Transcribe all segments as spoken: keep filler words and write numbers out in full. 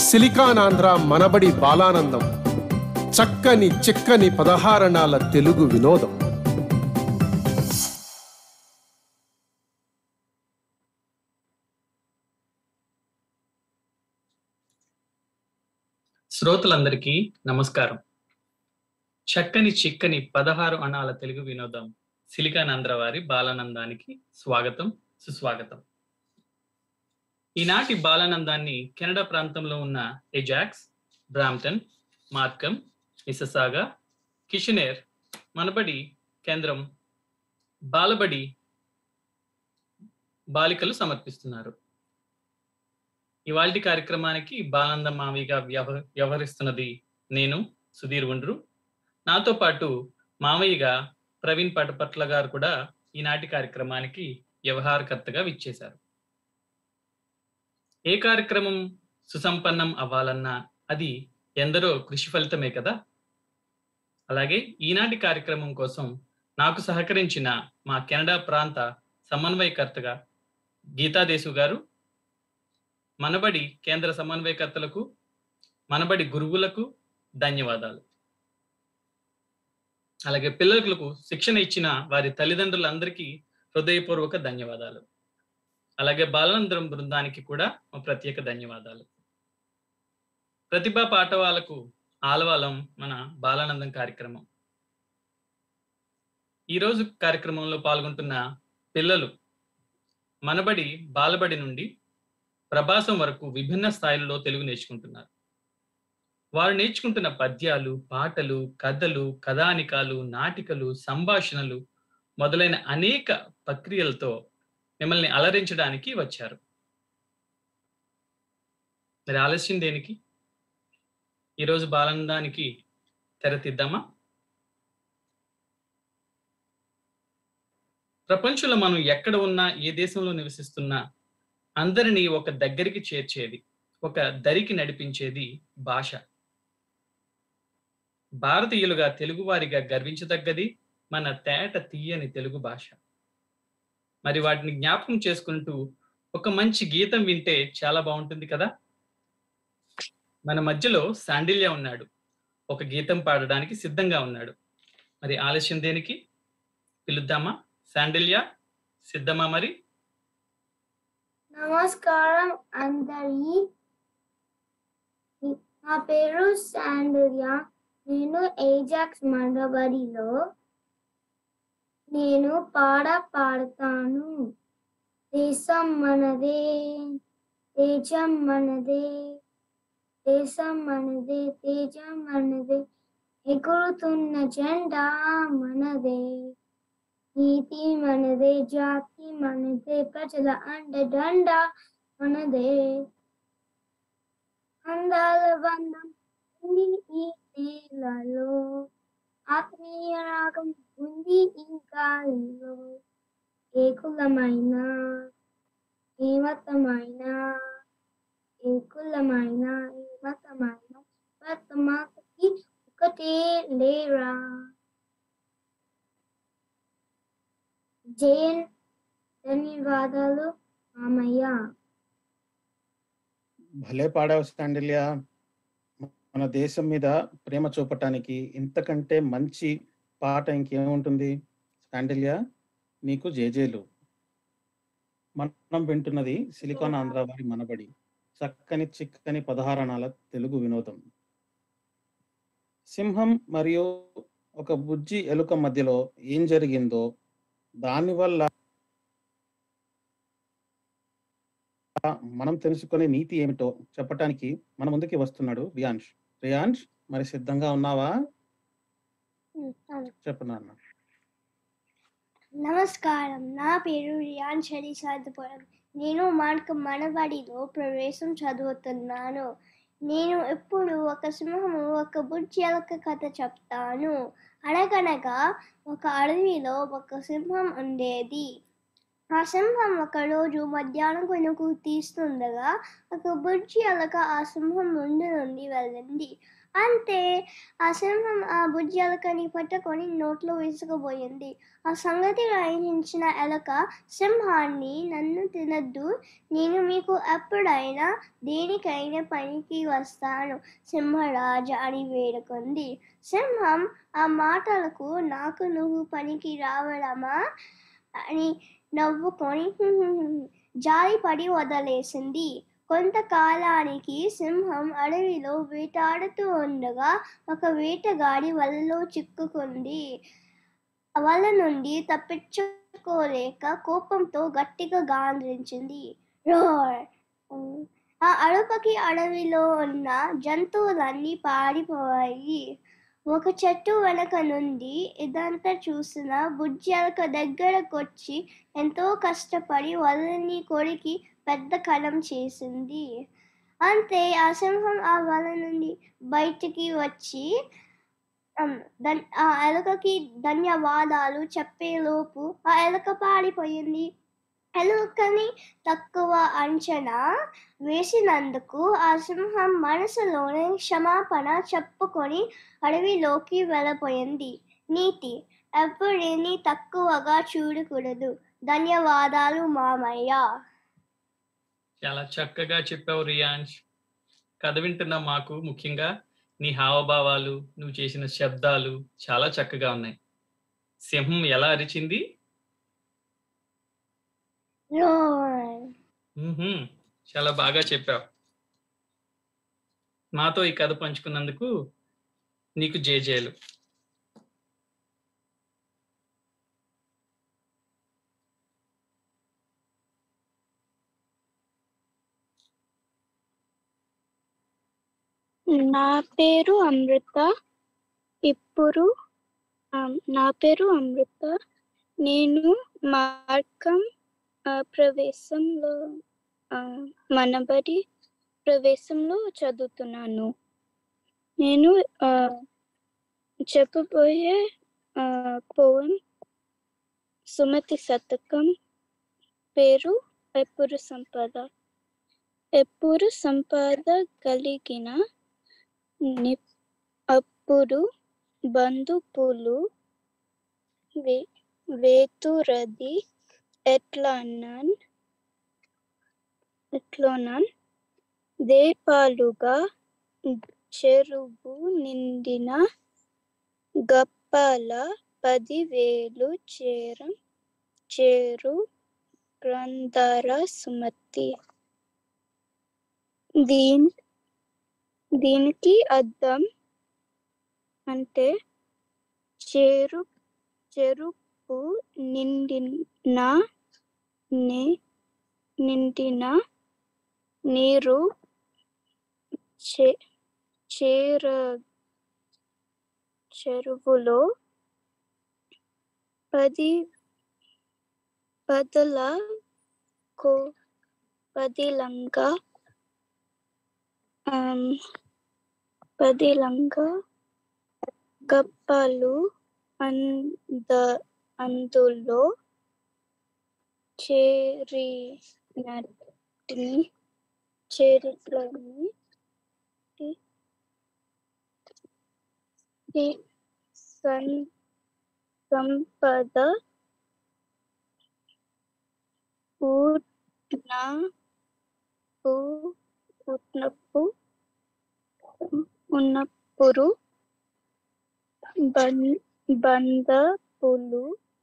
Silicon Andhra మనబడి బాలానందం, చక్కని చిక్కని పదహారణాల తెలుగు వినోదం. శ్రోతలందరికీ నమస్కారం. చక్కని చిక్కని పదహారు అణాల తెలుగు వినోదం సిలికాన్ ఆంధ్ర వారి బాలానందానికి స్వాగతం, సుస్వాగతం. ఈనాటి బాలానందాన్ని కెనడా ప్రాంతంలో ఉన్న ఎజాక్స్, బ్రాంప్టన్, మార్కమ్, మిససాగా, కిషనేర్, మనబడి కేంద్రం బాలబడి బాలికలు సమర్పిస్తున్నారు. ఇవాల్టి కార్యక్రమానికి బాలానంద మామయ్యగా వ్యవ వ్యవహరిస్తున్నది నేను సుధీర్ ఉండ్రు. నాతో పాటు మామయ్యగా ప్రవీణ్ పటపట్ల గారు కూడా ఈనాటి కార్యక్రమానికి వ్యవహారకర్తగా విచ్చేశారు. ఏ కార్యక్రమం సుసంపన్నం అవ్వాలన్నా అది ఎందరో కృషి ఫలితమే కదా. అలాగే ఈనాటి కార్యక్రమం కోసం నాకు సహకరించిన మా కెనడా ప్రాంత సమన్వయకర్తగా గీతాదేశు గారు, మనబడి కేంద్ర సమన్వయకర్తలకు, మనబడి గురువులకు ధన్యవాదాలు. అలాగే పిల్లలకు శిక్షణ ఇచ్చిన వారి తల్లిదండ్రులందరికీ హృదయపూర్వక ధన్యవాదాలు. అలాగే బాలానందం బృందానికి కూడా మా ప్రత్యేక ధన్యవాదాలు. ప్రతిభా పాఠవాలకు ఆలవాలం మన బాలానందం కార్యక్రమం. ఈరోజు కార్యక్రమంలో పాల్గొంటున్న పిల్లలు మనబడి బాలబడి నుండి ప్రభాసం వరకు విభిన్న స్థాయిలలో తెలుగు నేర్చుకుంటున్నారు. వారు నేర్చుకుంటున్న పద్యాలు, పాటలు, కథలు, కథానికాలు, నాటికలు, సంభాషణలు మొదలైన అనేక ప్రక్రియలతో మిమ్మల్ని అలరించడానికి వచ్చారు. మరి ఆలస్యం దేనికి? ఈరోజు బాలానందానికి తెరతిద్దామా? ప్రపంచంలో మనం ఎక్కడ ఉన్నా, ఏ దేశంలో నివసిస్తున్నా అందరినీ ఒక దగ్గరికి చేర్చేది, ఒక దరికి నడిపించేది భాష. భారతీయులుగా, తెలుగువారిగా గర్వించదగ్గది మన తేట తీయని తెలుగు భాష. మరి వాటిని జ్ఞాపకం చేసుకుంటూ ఒక మంచి గీతం వింటే చాలా బాగుంటుంది కదా. మన మధ్యలో శాండిల్య ఉన్నాడు, ఒక గీతం పాడడానికి సిద్ధంగా ఉన్నాడు. మరి ఆలస్యం దేనికి? పిలుద్దామా? శాండిల్య, సిద్ధమా? మరి నమస్కారం అందరి, నా పేరు శాండిల్య. నేను ఏజాక్స్ మనబడిలో నేను పాట పాడతాను. దేశం మనదే, తేజం మనదే, దేశం మనదే, తేజం మనదే, ఎగురుతున్న జెండా మనదే, నీతి మనదే, జాతి మనదే, ప్రజల అండదండ మనదే, అందాల బంధం ఉంది ఈ నేలలో, ఆత్మీయ రాగం ఉంది ఈ గాలిలో, ఏ కులమైన, ఏ మతమైన, ఏ కులమైన, ఏ మతమైన, భరత మాతకి ఒకటే లేరా. జయన్, ధన్యవాదాలు మామయ్య. భలే పాడావు శాండిల్య. మన దేశం మీద ప్రేమ చూపటానికి ఇంతకంటే మంచి పాట ఇంకేముంటుంది? శాండిల్య, నీకు జేజేలు. మనం వింటున్నది సిలికాన్ ఆంధ్ర వారి మనబడి, చక్కని చిక్కని పదహారణాల తెలుగు వినోదం. సింహం మరియు ఒక బుజ్జి ఎలుక మధ్యలో ఏం జరిగిందో, దానివల్ల మనం తెలుసుకునే నీతి ఏమిటో చెప్పటానికి మన ముందుకి వస్తున్నాడు రియాన్ష్. రియాన్ష్, మరి సిద్ధంగా ఉన్నావా? చెప్పు నాన్న. నమస్కారం, నా పేరు రియాన్ష్ హరిసాదపురం. నేను మనకు మనబడిలో ప్రవేశం చదువుతున్నాను. నేను ఇప్పుడు ఒక సింహము ఒక బుజ్జి ఎలుక కథ చెప్తాను. అనగనగా ఒక అడవిలో ఒక సింహం ఉండేది. ఆ సింహం ఒకరోజు మధ్యాహ్నం కొనుకు తీస్తుండగా ఒక బుజ్జి ఎలుక ఆ సింహం ముందు నుండి వెళ్ళింది. అంతే ఆ సింహం ఆ బుజ్జి ఎలకని పట్టుకొని నోట్లో వేసుకుపోయింది. ఆ సంగతి గ్రహించిన ఎలక సింహాన్ని, నన్ను తినద్దు, నేను మీకు ఎప్పుడైనా దేనికైనా పనికి వస్తాను సింహరాజా అని వేడుకుంది. సింహం ఆ మాటలకు నాకు నువ్వు పనికి రావడమా అని నవ్వుకొని జాలిపడి వదిలేసింది. కొంతకాలానికి సింహం అడవిలో వేటాడుతూ ఉండగా ఒక వేటగాడి వలలో చిక్కుకుంది. వల నుండి తప్పించుకోలేక కోపంతో గట్టిగా గాండ్రించింది. రోర్! ఆ అరుపుకి అడవిలో ఉన్న జంతువులన్నీ పారిపోయాయి. ఒక చెట్టు వెనక నుండి ఇదంతా చూసిన బుజ్జి ఎలక దగ్గరకొచ్చి ఎంతో కష్టపడి వలని కొరికి పెద్ద కలం చేసింది. అంతే ఆ సింహం ఆ వల నుండి బయటికి వచ్చి ఆ ఎలుకకి ధన్యవాదాలు చెప్పేలోపు ఆ ఎలుక పారిపోయింది. ఎలుకని తక్కువ అంచనా వేసినందుకు ఆ సింహం మనసులోనే క్షమాపణ చెప్పుకొని అడవిలోకి వెళ్ళిపోయింది. నీతి: ఎవ్వరిని తక్కువగా చూడకూడదు. ధన్యవాదాలు మామయ్య. చాలా చక్కగా చెప్పావు రియాన్స్. కథ వింటున్న మాకు ముఖ్యంగా నీ హావభావాలు, నువ్వు చేసిన శబ్దాలు చాలా చక్కగా ఉన్నాయి. సింహం ఎలా అరిచింది? మ్మ్హ్మ్. చాలా బాగా చెప్పావు. మాతో ఈ కథ పంచుకున్నందుకు నీకు జేజేలు. నా పేరు అమృత. ఇప్పుడు నా పేరు అమృత. నేను మార్గం ప్రవేశంలో మనబడి ప్రవేశంలో చదువుతున్నాను. నేను చెప్పబోయే పోయం సుమతి శతకం పేరు ఎప్పుడు సంపద. ఎప్పుడు సంపద కలిగిన అప్పుడు బంధుపులు వేతురది ఎట్లనన్ ఎట్లోనన్ దేపాలుగా చెరువు నిండిన గప్పాల పదివేలు చేరం చేరు గ్రంథార సుమతి. దీని దీనికి అర్థం అంటే చెరు చెరుపు నిండిన నిండిన నీరు చే చేర చెరువులో పది పదల కో పదిలంగా పదిలంగా గప్పాలు అంద అందులో చేరినటిని చేరిట్లని సంపద ఉన్నప్పు ఉన్నప్పుడు బంధపులు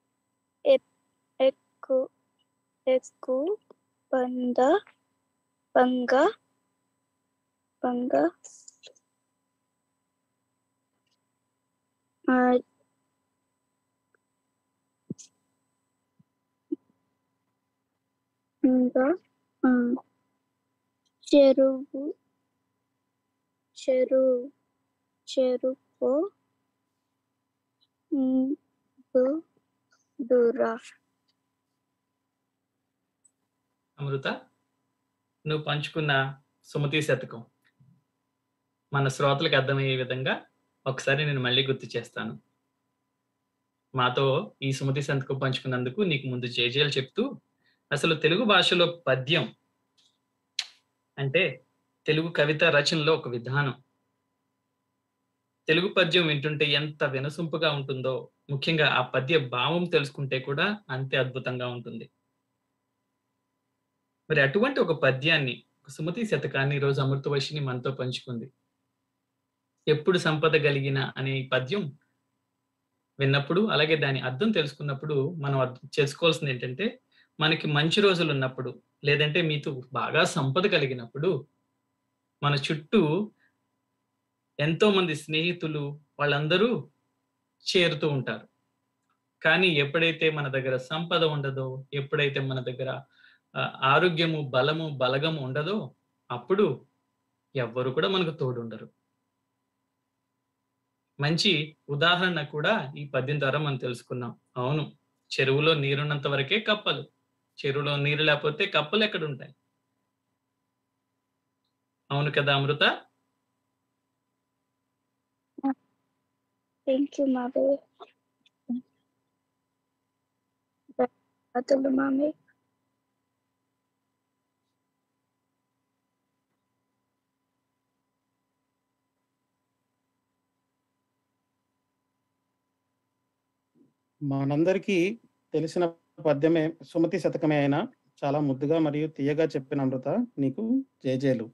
ఎక్కు ఎక్కు బంధ బంగ బంగ ఇంకా చెరువు చెరు చెరుపు దూరా. అమృత, నువ్వు పంచుకున్న సుమతి శతకం మన శ్రోతలకు అర్థమయ్యే విధంగా ఒకసారి నేను మళ్ళీ గుర్తు చేస్తాను. మాతో ఈ సుమతి శతకం పంచుకున్నందుకు నీకు ముందు జేజేలు చెప్తూ, అసలు తెలుగు భాషలో పద్యం అంటే తెలుగు కవిత రచనలో ఒక విధానం. తెలుగు పద్యం వింటుంటే ఎంత వినసొంపుగా ఉంటుందో, ముఖ్యంగా ఆ పద్య భావం తెలుసుకుంటే కూడా అంతే అద్భుతంగా ఉంటుంది. మరి అటువంటి ఒక పద్యాన్ని, ఒక సుమతి శతకాన్ని ఈరోజు అమృతవర్షిణి మనతో పంచుకుంది. ఎప్పుడు సంపద గలిగిన అనే ఈ పద్యం విన్నప్పుడు, అలాగే దాని అర్థం తెలుసుకున్నప్పుడు మనం అర్థం చేసుకోవాల్సింది ఏంటంటే, మనకి మంచి రోజులు ఉన్నప్పుడు, లేదంటే మీతో బాగా సంపద కలిగినప్పుడు, మన చుట్టూ ఎంతో మంది స్నేహితులు వాళ్ళందరూ చేరుతూ ఉంటారు. కానీ ఎప్పుడైతే మన దగ్గర సంపద ఉండదో, ఎప్పుడైతే మన దగ్గర ఆహ్, ఆరోగ్యము, బలము, బలగము ఉండదో, అప్పుడు ఎవ్వరు కూడా మనకు తోడుండరు. మంచి ఉదాహరణ కూడా ఈ పద్యం ద్వారా మనం తెలుసుకున్నాం. అవును, చెరువులో నీరున్నంత వరకే కప్పలు. చెరువులో నీరు లేకపోతే కప్పలు ఎక్కడుంటాయి? అవును కదా అమృత? థ్యాంక్ యూ మామయ్య. ధన్యవాదాలు మామయ్య. మనందరికీ తెలిసిన పద్యమే సుమతి శతకమే అయినా చాలా ముద్దుగా మరియు తీయగా చెప్పిన అమృత నీకు జేజేలు.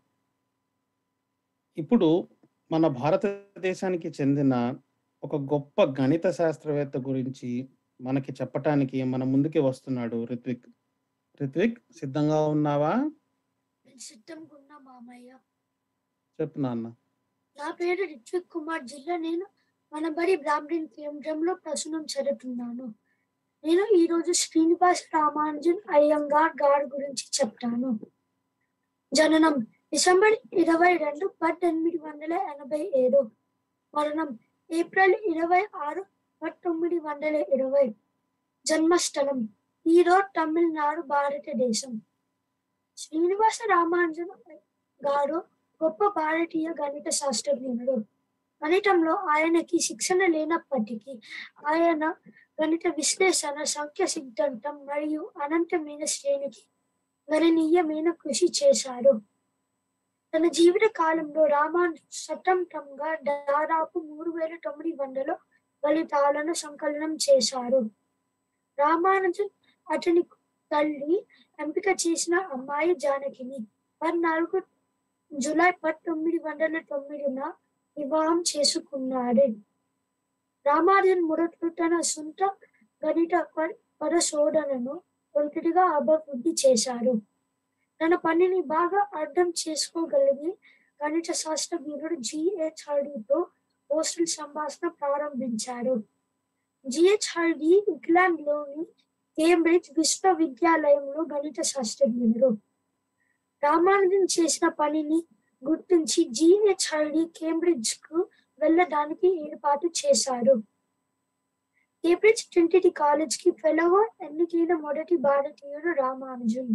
ఇప్పుడు మన భారతదేశానికి చెందిన ఒక గొప్ప గణిత శాస్త్రవేత్త గురించి మనకి చెప్పటానికి మన ముందుకి వస్తున్నాడు రిత్విక్. రిత్విక్, సిద్ధంగా ఉన్నావా? సిద్ధంగా ఉన్నా మామయ్య. చెప్పు నాన్న. నా పేరు రిత్విక్ కుమార్ జిల్లా. నేను మన బడి బ్రాహ్మణ్ కేంద్రంలో ప్రసన్నం చదువుతున్నాను. నేను ఈ రోజు శ్రీనివాస రామానుజన్ అయ్యంగార్ గారి గురించి చెప్తాను. జననం డిసెంబర్ ఇరవై రెండు పద్దెనిమిది వందల ఎనభై ఏడు. మరణం ఏప్రిల్ ఇరవై ఆరు పంతొమ్మిది వందల ఇరవై. జన్మస్థలం ఈరోడ్, తమిళనాడు, భారతదేశం. శ్రీనివాస రామానుజన్ గారు గొప్ప భారతీయ గణిత శాస్త్రజ్ఞుడు. గణితంలో ఆయనకి శిక్షణ లేనప్పటికీ ఆయన గణిత విశ్లేషణ, సంఖ్య సిద్ధాంతం మరియు అనంతమైన శ్రేణికి గణనీయమైన కృషి చేశారు. తన జీవిత కాలంలో రామానుజన్ స్వతంత్రంగా దాదాపు మూడు వేల తొమ్మిది వందల ఫలితాలను సంకలనం చేశారు. రామానుజన్ అతని తల్లి ఎంపిక చేసిన అమ్మాయి జానకిని పద్నాలుగు జూలై పంతొమ్మిది వందల తొమ్మిదిన వివాహం చేసుకున్నాడు. రామానుజన్ మొదట్లో తన సొంత గణిత పరిశోధనను ఒంటరిగా అభివృద్ధి చేశారు. తన పనిని బాగా అర్థం చేసుకోగలిగి గణిత శాస్త్రజ్ఞుడు జిహెచ్ఆర్డితో పోస్టల్ సంభాషణ ప్రారంభించారు. జిహెచ్ఆర్డి ఇంగ్లాండ్ లోని కేంబ్రిడ్జ్ విశ్వవిద్యాలయంలో గణిత శాస్త్రజ్ఞుడు. రామానుజన్ చేసిన పనిని గుర్తించి జిహెచ్ఆర్డి కేంబ్రిడ్జ్ కు వెళ్ళడానికి ఏర్పాటు చేశారు. కేంబ్రిడ్జ్ ట్రినిటీ కాలేజ్ కి ఫెలోగా ఎన్నికైన మొదటి భారతీయుడు రామానుజన్.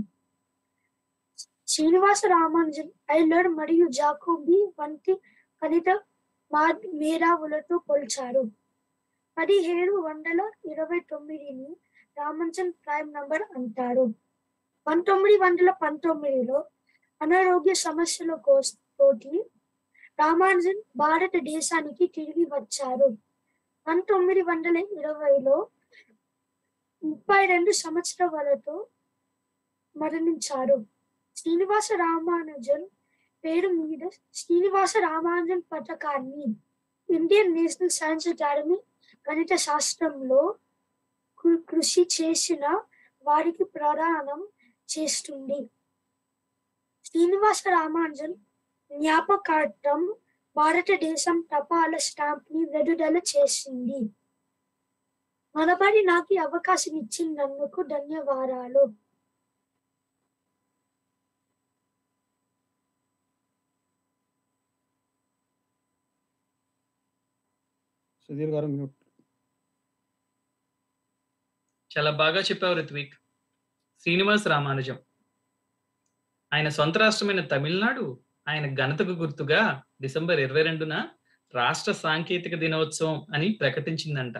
శ్రీనివాస రామానుజన్ ఐలర్ మరియు జాకోబీ వంటి గణిత మేధావులతో పోల్చారు. పదిహేడు వందల ఇరవై తొమ్మిదిని రామానుజన్ ప్రైమ్ నంబర్ అంటారు. పంతొమ్మిది వందల పంతొమ్మిదిలో అనారోగ్య సమస్యల తోటి రామానుజన్ భారతదేశానికి తిరిగి వచ్చారు. పంతొమ్మిది వందల ఇరవైలో ముప్పై రెండు సంవత్సరాలతో మరణించారు. శ్రీనివాస రామానుజన్ పేరు మీద శ్రీనివాస రామానుజన్ పథకాన్ని ఇండియన్ నేషనల్ సైన్స్ అకాడమీ గణిత శాస్త్రంలో కృషి చేసిన వారికి ప్రదానం చేస్తుంది. శ్రీనివాస రామానుజన్ జ్ఞాపకార్థం భారతదేశం తపాలా స్టాంప్ ని విడుదల చేసింది. మనబడి నాకు ఈ అవకాశం ఇచ్చినందుకు ధన్యవాదాలు. సుధీర్ గారు మ్యూట్. చాలా బాగా చెప్పావు రిత్విక్. శ్రీనివాస రామానుజం ఆయన సొంత రాష్ట్రమైన తమిళనాడు ఆయన ఘనతకు గుర్తుగా డిసెంబర్ ఇరవై రెండున రాష్ట్ర సాంకేతిక దినోత్సవం అని ప్రకటించిందంట.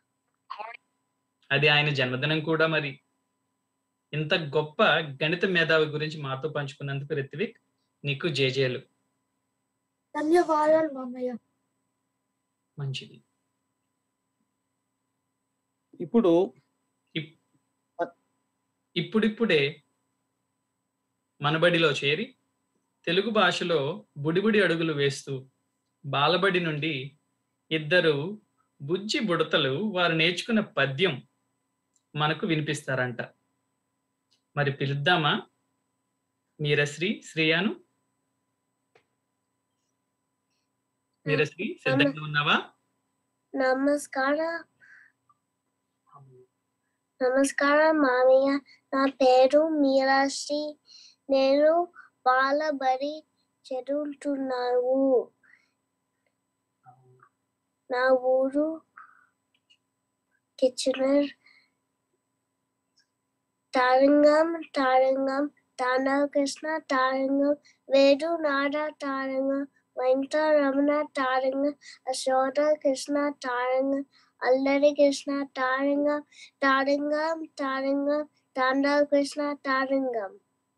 అది ఆయన జన్మదినం కూడా. మరి ఇంత గొప్ప గణిత మేధావి గురించి మాతో పంచుకున్నందుకు రిత్విక్ నీకు జేజేలు. ధన్యవాదాలు మామయ్య. మంచిది. ఇప్పుడు ఇప్ ఇప్పుడిప్పుడే మనబడిలో చేరి తెలుగు భాషలో బుడిబుడి అడుగులు వేస్తూ బాలబడి నుండి ఇద్దరు బుజ్జి బుడతలు వారు నేర్చుకున్న పద్యం మనకు వినిపిస్తారంట. మరి పిలుద్దామా మీరశ్రీ శ్రీయాను? మీరశ్రీ సిద్ధంగా ఉన్నావా? నమస్కార నమస్కారం మామయ్య. నా పేరు మీరాశ్రీ. నేను బాలబడి చదువుతున్నాను. నా ఊరు కిచెనర్. తారంగం తారంగం తాండవకృష్ణ తారంగం వేడు నాడ తారంగం వెంకటరమణ తారంగం అశోక కృష్ణ తారంగం అల్లరి కృష్ణ తారంగం తారంగం తారంగం తాండవకృష్ణ తారంగం.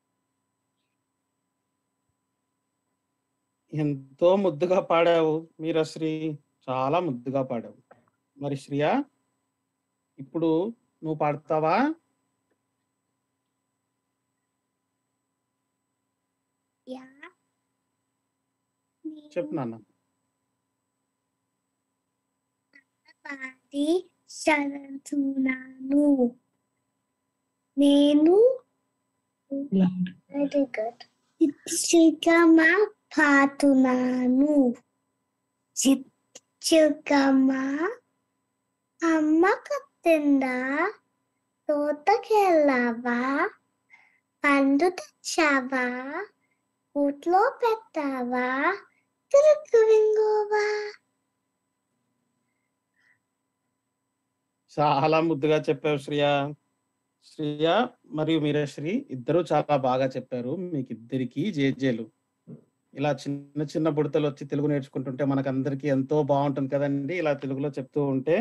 ఎంతో ముద్దుగా పాడావు మీరశ్రీ, చాలా ముద్దుగా పాడావు. మరి శ్రియా, ఇప్పుడు నువ్వు పాడతావా? యా చెప్పు నాన్న. పాడి చదువుతున్నాను. నేను వెరీ గుడ్ చిత్రమా పాడుతున్నాను. చిత్రమా అమ్మ కత్తిందా తోటకెళ్ళావా పండు తెచ్చావా ఊట్లో పెట్టావా తిరుగు వింగోవా. చాలా ముద్దుగా చెప్పావు శ్రియా. శ్రియా మరియు మీరశ్రీ ఇద్దరు చాలా బాగా చెప్పారు. మీకు ఇద్దరికి జేజేలు. ఇలా చిన్న చిన్న బుడతలు వచ్చి తెలుగు నేర్చుకుంటుంటే మనకు అందరికీ ఎంతో బాగుంటుంది కదండి, ఇలా తెలుగులో చెప్తూ ఉంటే.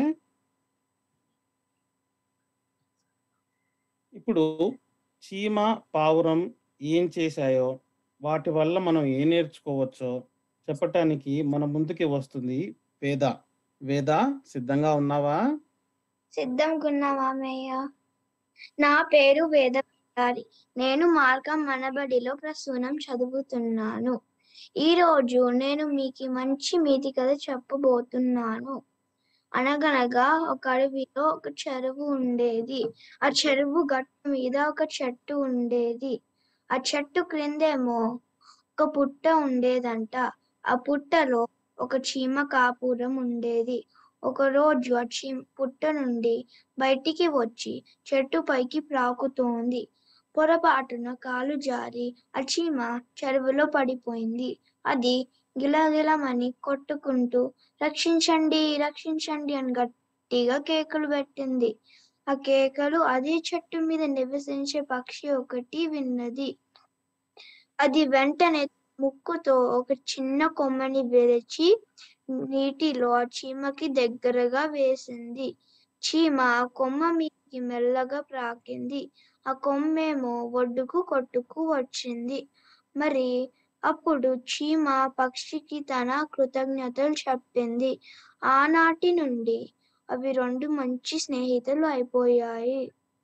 ఇప్పుడు చీమ పావురం ఏం చేశాయో వాటి వల్ల మనం ఏం నేర్చుకోవచ్చో చెప్పటానికి మన ముందుకి వస్తుంది వేద. వేద, సిద్ధంగా ఉన్నావా? సిద్ధంగా ఉన్నా మామయ్య. నా పేరు వేద గారి. నేను మార్గం మనబడిలో ప్రస్తుతం చదువుతున్నాను. ఈ రోజు నేను మీకు మంచి నీతి కథ చెప్పబోతున్నాను. అనగనగా ఒక అడవిలో ఒక చెరువు ఉండేది. ఆ చెరువు గట్టు మీద ఒక చెట్టు ఉండేది. ఆ చెట్టు క్రిందేమో ఒక పుట్ట ఉండేదంట. ఆ పుట్టలో ఒక చీమ కాపురం ఉండేది. ఒక రోజు ఆ చీమ పుట్ట నుండి బయటికి వచ్చి చెట్టు పైకి ప్రాకుతోంది. పొరపాటున కాలు జారి ఆ చీమ చెరువులో పడిపోయింది. అది గిలగిలమని కొట్టుకుంటూ రక్షించండి రక్షించండి అని గట్టిగా కేకలు పెట్టింది. ఆ కేకలు అదే చెట్టు మీద నివసించే పక్షి ఒకటి విన్నది. అది వెంటనే ముక్కుతో ఒక చిన్న కొమ్మని విరిచి నీటిలో ఆ చీమకి దగ్గరగా వేసింది. చీమ ఆ కొమ్మ మీదకి మెల్లగా ప్రాకింది. ఆ కొమ్మేమో ఒడ్డుకు కొట్టుకు వచ్చింది. మరి అప్పుడు చీమ పక్షికి తన కృతజ్ఞతలు చెప్పింది. ఆనాటి నుండి అవి రెండు మంచి స్నేహితులు అయిపోయాయి.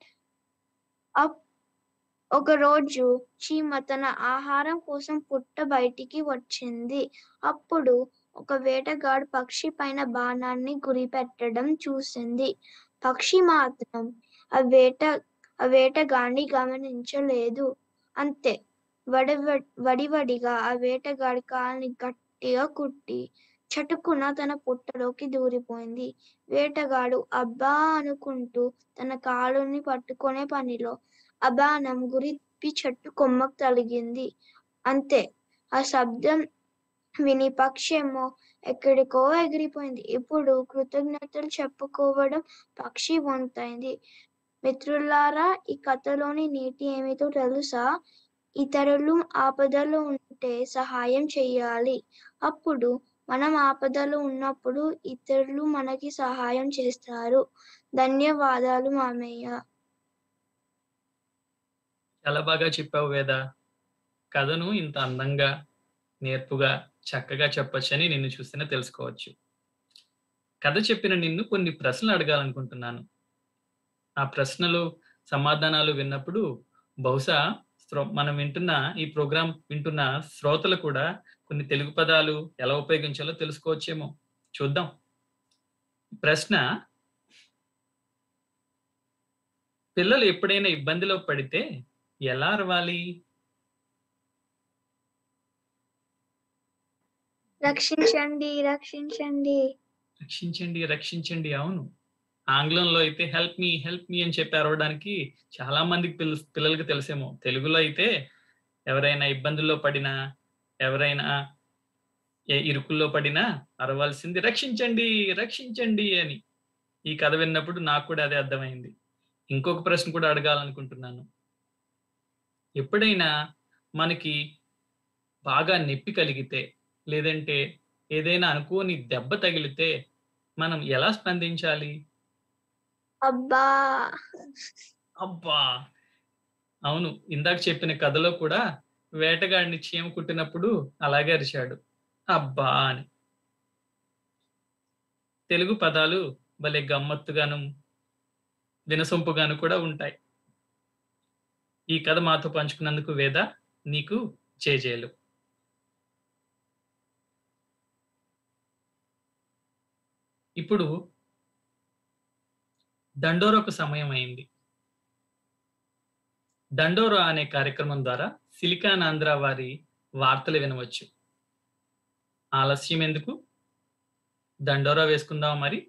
ఒక రోజు చీమ తన ఆహారం కోసం పుట్ట బయటికి వచ్చింది. అప్పుడు ఒక వేటగాడు పక్షి పైన బాణాన్ని గురిపెట్టడం చూసింది. పక్షి మాత్రం ఆ వేట ఆ వేటగాడిని గమనించలేదు. అంతే, వడి వడివడిగా ఆ వేటగాడి కాల్ని గట్టిగా కుట్టి చటుకున తన పుట్టలోకి దూరిపోయింది. వేటగాడు అబ్బా అనుకుంటూ తన కాలుని పట్టుకునే పనిలో ఆ బాణం గురిపి చెట్టు కొమ్మకు తగిలింది. అంతే, ఆ శబ్దం విని పక్షేమో ఎక్కడికో ఎగిరిపోయింది. ఇప్పుడు కృతజ్ఞతలు చెప్పుకోవడం పక్షి వంతైంది. మిత్రులారా, ఈ కథలోని నీతి ఏమిటో తెలుసా? ఇతరులు ఆపదలో ఉంటే సహాయం చేయాలి. అప్పుడు మనం ఆపదలో ఉన్నప్పుడు ఇతరులు మనకి సహాయం చేస్తారు. ధన్యవాదాలు మామయ్య. చాలా బాగా చెప్పావు వేద. కథను ఇంత అందంగా నేర్పుగా చక్కగా చెప్పొచ్చని నిన్ను చూస్తేనే తెలుసుకోవచ్చు. కథ చెప్పిన నిన్ను కొన్ని ప్రశ్నలు అడగాలనుకుంటున్నాను. ఆ ప్రశ్నలు, సమాధానాలు విన్నప్పుడు బహుశా శ్రో మనం వింటున్న ఈ ప్రోగ్రామ్ వింటున్న శ్రోతలు కూడా కొన్ని తెలుగు పదాలు ఎలా ఉపయోగించాలో తెలుసుకోవచ్చేమో. చూద్దాం. ప్రశ్న: పిల్లలు ఎప్పుడైనా ఇబ్బందిలో పడితే ఎలా అరవాలి? రక్షించండి రక్షించండి రక్షించండి, రక్షించండి. అవును. ఆంగ్లంలో అయితే హెల్ప్ మీ, హెల్ప్ మీ అని చెప్పి అరవడానికి చాలా మందికి పిల్ల పిల్లలకి తెలిసేమో. తెలుగులో అయితే ఎవరైనా ఇబ్బందుల్లో పడినా, ఎవరైనా ఏ ఇరుకుల్లో పడినా అరవాల్సింది రక్షించండి, రక్షించండి అని. ఈ కథ విన్నప్పుడు నాకు కూడా అదే అర్థమైంది. ఇంకొక ప్రశ్న కూడా అడగాలనుకుంటున్నాను. ఎప్పుడైనా మనకి బాగా నొప్పి కలిగితే, లేదంటే ఏదైనా అనుకోని దెబ్బ తగిలితే మనం ఎలా స్పందించాలి? అబ్బా అబ్బా! అవును. ఇందాక చెప్పిన కథలో కూడా వేటగాడిని చీమ కుట్టినప్పుడు అలాగే అరిచాడు, అబ్బా అని. తెలుగు పదాలు భలే గమ్మత్తుగాను, వినసొంపుగాను కూడా ఉంటాయి. ఈ కథ మాతో పంచుకున్నందుకు వేద, నీకు జేజేలు. ఇప్పుడు దండోరకు సమయం అయింది. దండోరా అనే కార్యక్రమం ద్వారా సిలికాన్ ఆంధ్ర వారి వార్తలు వినవచ్చు. ఆలస్యం ఎందుకు? దండోరా వేసుకుందాం మరి.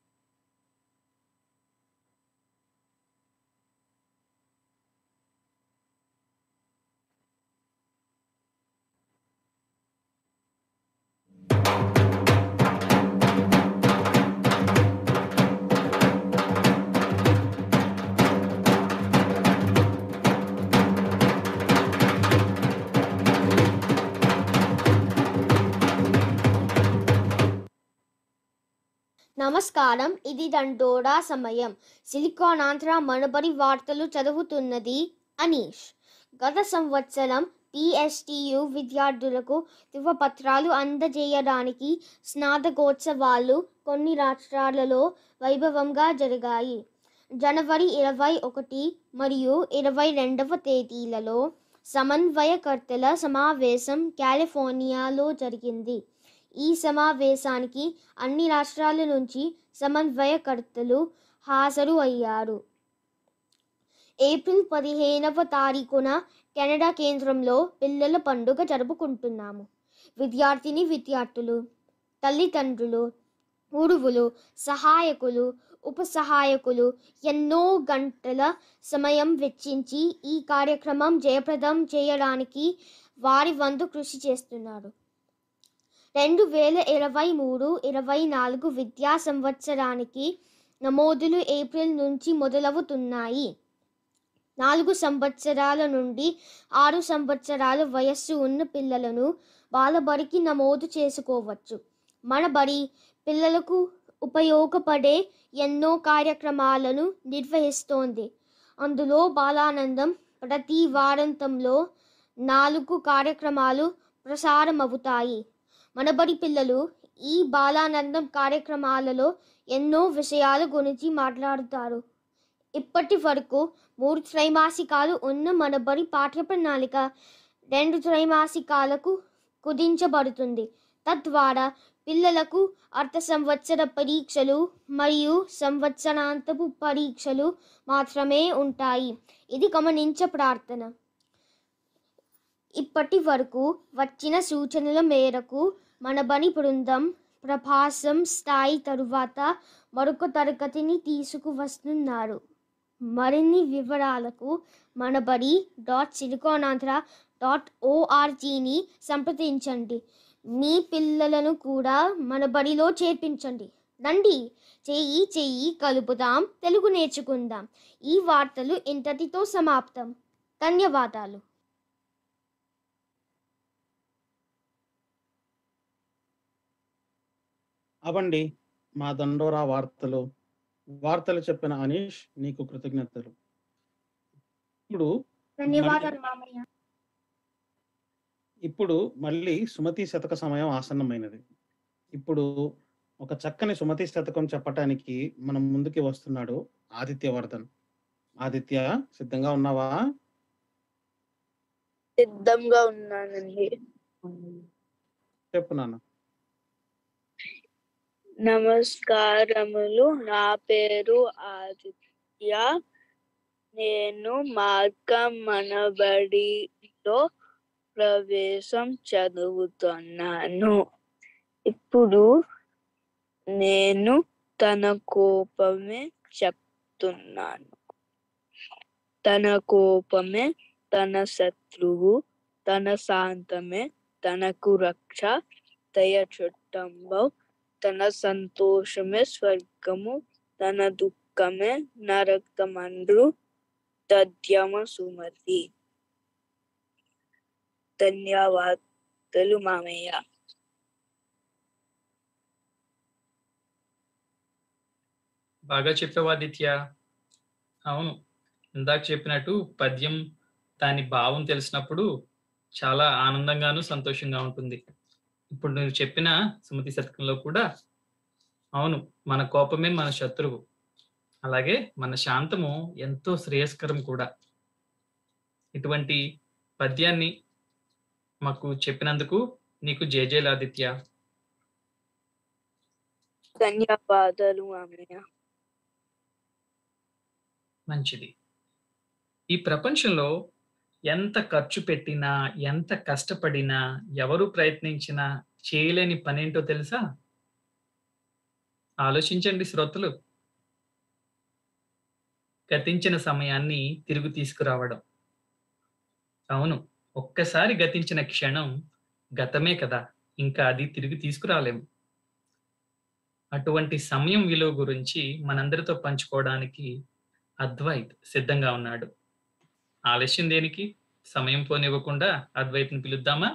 నమస్కారం, ఇది దండోరా సమయం. సిలికాన్ ఆంధ్ర మనబడి వార్తలు చదువుతున్నది అనీష్. గత సంవత్సరం పిఎస్టియు విద్యార్థులకు ధృవపత్రాలు అందజేయడానికి స్నాతకోత్సవాలు కొన్ని రాష్ట్రాలలో వైభవంగా జరిగాయి. జనవరి ఇరవై ఒకటి మరియు ఇరవై రెండవ తేదీలలో సమన్వయకర్తల సమావేశం కాలిఫోర్నియాలో జరిగింది. ఈ సమావేశానికి అన్ని రాష్ట్రాల నుంచి సమన్వయకర్తలు హాజరు అయ్యారు. ఏప్రిల్ పదిహేనవ తారీఖున కెనడా కేంద్రంలో పిల్లల పండుగ జరుపుకుంటున్నాము. విద్యార్థిని విద్యార్థులు, తల్లిదండ్రులు, గురువులు, సహాయకులు, ఉప సహాయకులు ఎన్నో గంటల సమయం వెచ్చించి ఈ కార్యక్రమం జయప్రదం చేయడానికి వారి వంతు కృషి చేస్తున్నారు. రెండు వేల ఇరవై మూడు ఇరవై నాలుగు విద్యా సంవత్సరానికి నమోదులు ఏప్రిల్ నుంచి మొదలవుతున్నాయి. నాలుగు సంవత్సరాల నుండి ఆరు సంవత్సరాల వయస్సు ఉన్న పిల్లలను బాలబడికి నమోదు చేసుకోవచ్చు. మన బడి పిల్లలకు ఉపయోగపడే ఎన్నో కార్యక్రమాలను నిర్వహిస్తోంది. అందులో బాలానందం ప్రతి వారాంతంలో నాలుగు కార్యక్రమాలు ప్రసారమవుతాయి. మనబడి పిల్లలు ఈ బాలానందం కార్యక్రమాలలో ఎన్నో విషయాల గురించి మాట్లాడుతారు. ఇప్పటి వరకు మూడు త్రైమాసికాలు ఉన్న మనబడి పాఠ్య ప్రణాళిక రెండు త్రైమాసికాలకు కుదించబడుతుంది. తద్వారా పిల్లలకు అర్ధ సంవత్సర పరీక్షలు మరియు సంవత్సరాంతపు పరీక్షలు మాత్రమే ఉంటాయి. ఇది గమనించ ప్రార్థన. ఇప్పటి వరకు వచ్చిన సూచనల మేరకు మనబడి బృందం ప్రభాసం స్థాయి తరువాత మరొక తరగతిని తీసుకువస్తున్నారు. మరిన్ని వివరాలకు మనబడి డాట్ సిలికానాంధ్ర డాట్ ఓఆర్జీని సంప్రదించండి. మీ పిల్లలను కూడా మన బడిలో చేర్పించండి. రండి, చెయ్యి చెయ్యి కలుపుదాం, తెలుగు నేర్చుకుందాం. ఈ వార్తలు ఇంతటితో సమాప్తం. ధన్యవాదాలు. అవండి మా దండోరా వార్తలు. వార్తలు చెప్పిన అనీష్, నీకు కృతజ్ఞతలు. ఇప్పుడు ధన్యవాదాలు మామయ్య. ఇప్పుడు మళ్ళీ సుమతి శతక సమయం ఆసన్నమైనది. ఇప్పుడు ఒక చక్కని సుమతి శతకం చెప్పటానికి మనం ముందుకి వస్తున్నాడు ఆదిత్యవర్ధన్. ఆదిత్య, సిద్ధంగా ఉన్నావా? సిద్ధంగా ఉన్నానండి. చెప్పు నాన్న. నమస్కారములు. నా పేరు ఆదిత్య. నేను మార్గం మనబడిలో ప్రవేశం చదువుతున్నాను. ఇప్పుడు నేను తన కోపమే చెప్తున్నాను. తన కోపమే తన శత్రువు, తన శాంతమే తనకు రక్ష. దయ చుట్టంబం, తన సంతోషమే స్వర్గము, తన దుఃఖమే నరకమండ్రు దద్యమ సుమతి. ధన్యవాదాలు మామయ్య. బాగా చెప్పావు ఆదిత్య. అవును, ఇందాక చెప్పినట్టు పద్యం దాని భావం తెలిసినప్పుడు చాలా ఆనందంగాను సంతోషంగా ఉంటుంది. ఇప్పుడు నువ్వు చెప్పిన సుమతి శతకంలో కూడా అవును, మన కోపమే మన శత్రువు, అలాగే మన శాంతము ఎంతో శ్రేయస్కరం కూడా. ఇటువంటి పద్యాన్ని మాకు చెప్పినందుకు నీకు జయజయలు ఆదిత్య. ధన్యవాదాలు మామయ్య. మంచిది. ఈ ప్రపంచంలో ఎంత ఖర్చు పెట్టినా, ఎంత కష్టపడినా, ఎవరు ప్రయత్నించినా చేయలేని పనేంటో తెలుసా? ఆలోచించండి శ్రోతలు. గతించిన సమయాన్ని తిరిగి తీసుకురావడం. అవును, ఒక్కసారి గతించిన క్షణం గతమే కదా, ఇంకా అది తిరిగి తీసుకురాలేము. అటువంటి సమయం విలువ గురించి మనందరితో పంచుకోవడానికి అద్వైత్ సిద్ధంగా ఉన్నాడు. ఆలస్యం దేనికి? సమయం పోనివ్వకుండా అద్వైత్ని పిలుద్దామా?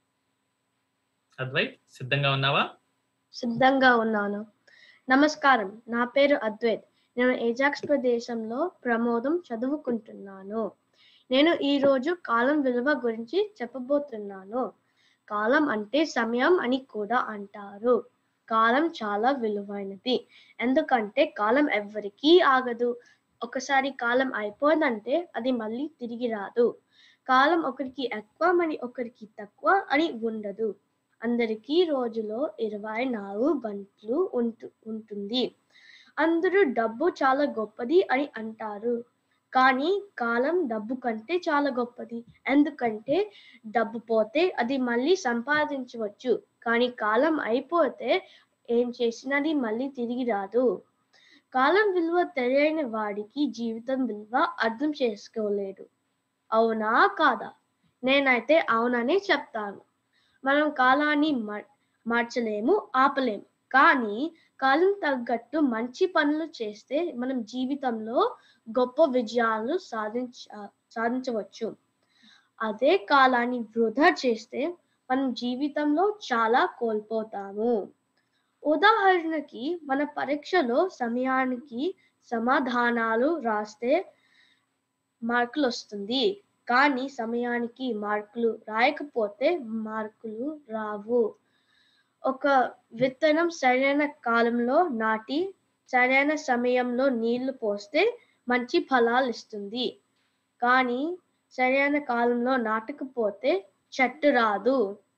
అద్వైత్, సిద్ధంగా ఉన్నావా? సిద్ధంగా ఉన్నాను. నమస్కారం, నా పేరు అద్వైత్. నేను ఏజాక్స్ ప్రదేశంలో ప్రమోదం చదువుకుంటున్నాను. నేను ఈ రోజు కాలం విలువ గురించి చెప్పబోతున్నాను. కాలం అంటే సమయం అని కూడా అంటారు. కాలం చాలా విలువైనది, ఎందుకంటే కాలం ఎవ్వరికీ ఆగదు. ఒకసారి కాలం అయిపోయిందంటే అది మళ్ళీ తిరిగి రాదు. కాలం ఒకరికి ఎక్కువ మరి ఒకరికి తక్కువ అని ఉండదు. అందరికీ రోజులో ఇరవై నాలుగు గంటలు ఉంటు ఉంటుంది. అందరూ డబ్బు చాలా గొప్పది అని అంటారు, కానీ కాలం డబ్బు కంటే చాలా గొప్పది. ఎందుకంటే డబ్బు పోతే అది మళ్ళీ సంపాదించవచ్చు, కానీ కాలం అయిపోతే ఏం చేసినది మళ్ళీ తిరిగి రాదు. కాలం విలువ తెలియని వాడికి జీవితం విలువ అర్థం చేసుకోలేడు. అవునా కాదా? నేనైతే అవుననే చెప్తాను. మనం కాలాన్ని మార్చలేము, ఆపలేము, కానీ కాలం తగ్గట్టు మంచి పనులు చేస్తే మనం జీవితంలో గొప్ప విజయాలు సాధించ సాధించవచ్చు. అదే కాలాన్ని వృధా చేస్తే మనం జీవితంలో చాలా కోల్పోతాము. ఉదాహరణకి, మన పరీక్షలో సమయానికి సమాధానాలు రాస్తే మార్కులు వస్తుంది, కానీ సమయానికి మార్కులు రాయకపోతే మార్కులు రావు. ఒక విత్తనం సరైన కాలంలో నాటి సరైన సమయంలో నీళ్లు పోస్తే మంచి ఫలాలు ఇస్తుంది, కానీ సరైన కాలంలో నాటకపోతే చెట్టు రాదు.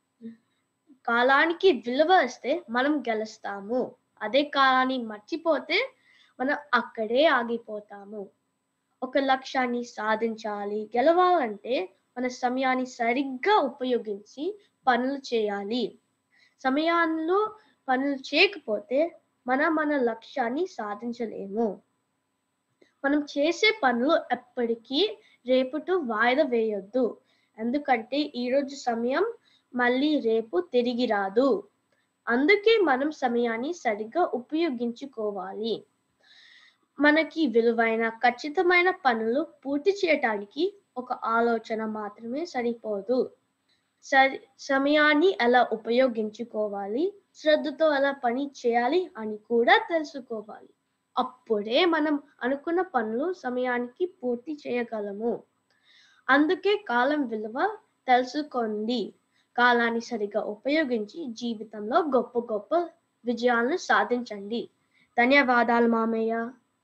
కాలానికి విలువ ఇస్తే మనం గెలుస్తాము, అదే కాలాన్ని మర్చిపోతే మనం అక్కడే ఆగిపోతాము. ఒక లక్ష్యాన్ని సాధించాలి, గెలవాలంటే మన సమయాన్ని సరిగ్గా ఉపయోగించి పనులు చేయాలి. సమయంలో పనులు చేయకపోతే మనం మన లక్ష్యాన్ని సాధించలేము. మనం చేసే పనులు ఎప్పటికీ రేపుటు వాయిదా వేయొద్దు, ఎందుకంటే ఈరోజు సమయం మళ్ళీ రేపు తిరిగి రాదు. అందుకే మనం సమయాన్ని సరిగ్గా ఉపయోగించుకోవాలి. మనకి విలువైన ఖచ్చితమైన పనులు పూర్తి చేయటానికి ఒక ఆలోచన మాత్రమే సరిపోదు. సరి సమయాన్ని ఎలా ఉపయోగించుకోవాలి, శ్రద్ధతో ఎలా పని చేయాలి అని కూడా తెలుసుకోవాలి. అప్పుడే మనం అనుకున్న పనులు సమయానికి పూర్తి చేయగలము. అందుకే కాలం విలువ తెలుసుకోండి. కాలాన్ని సరిగా ఉపయోగించి జీవితంలో గొప్ప గొప్ప విజయాలను సాధించండి. ధన్యవాదాలు మామయ్య.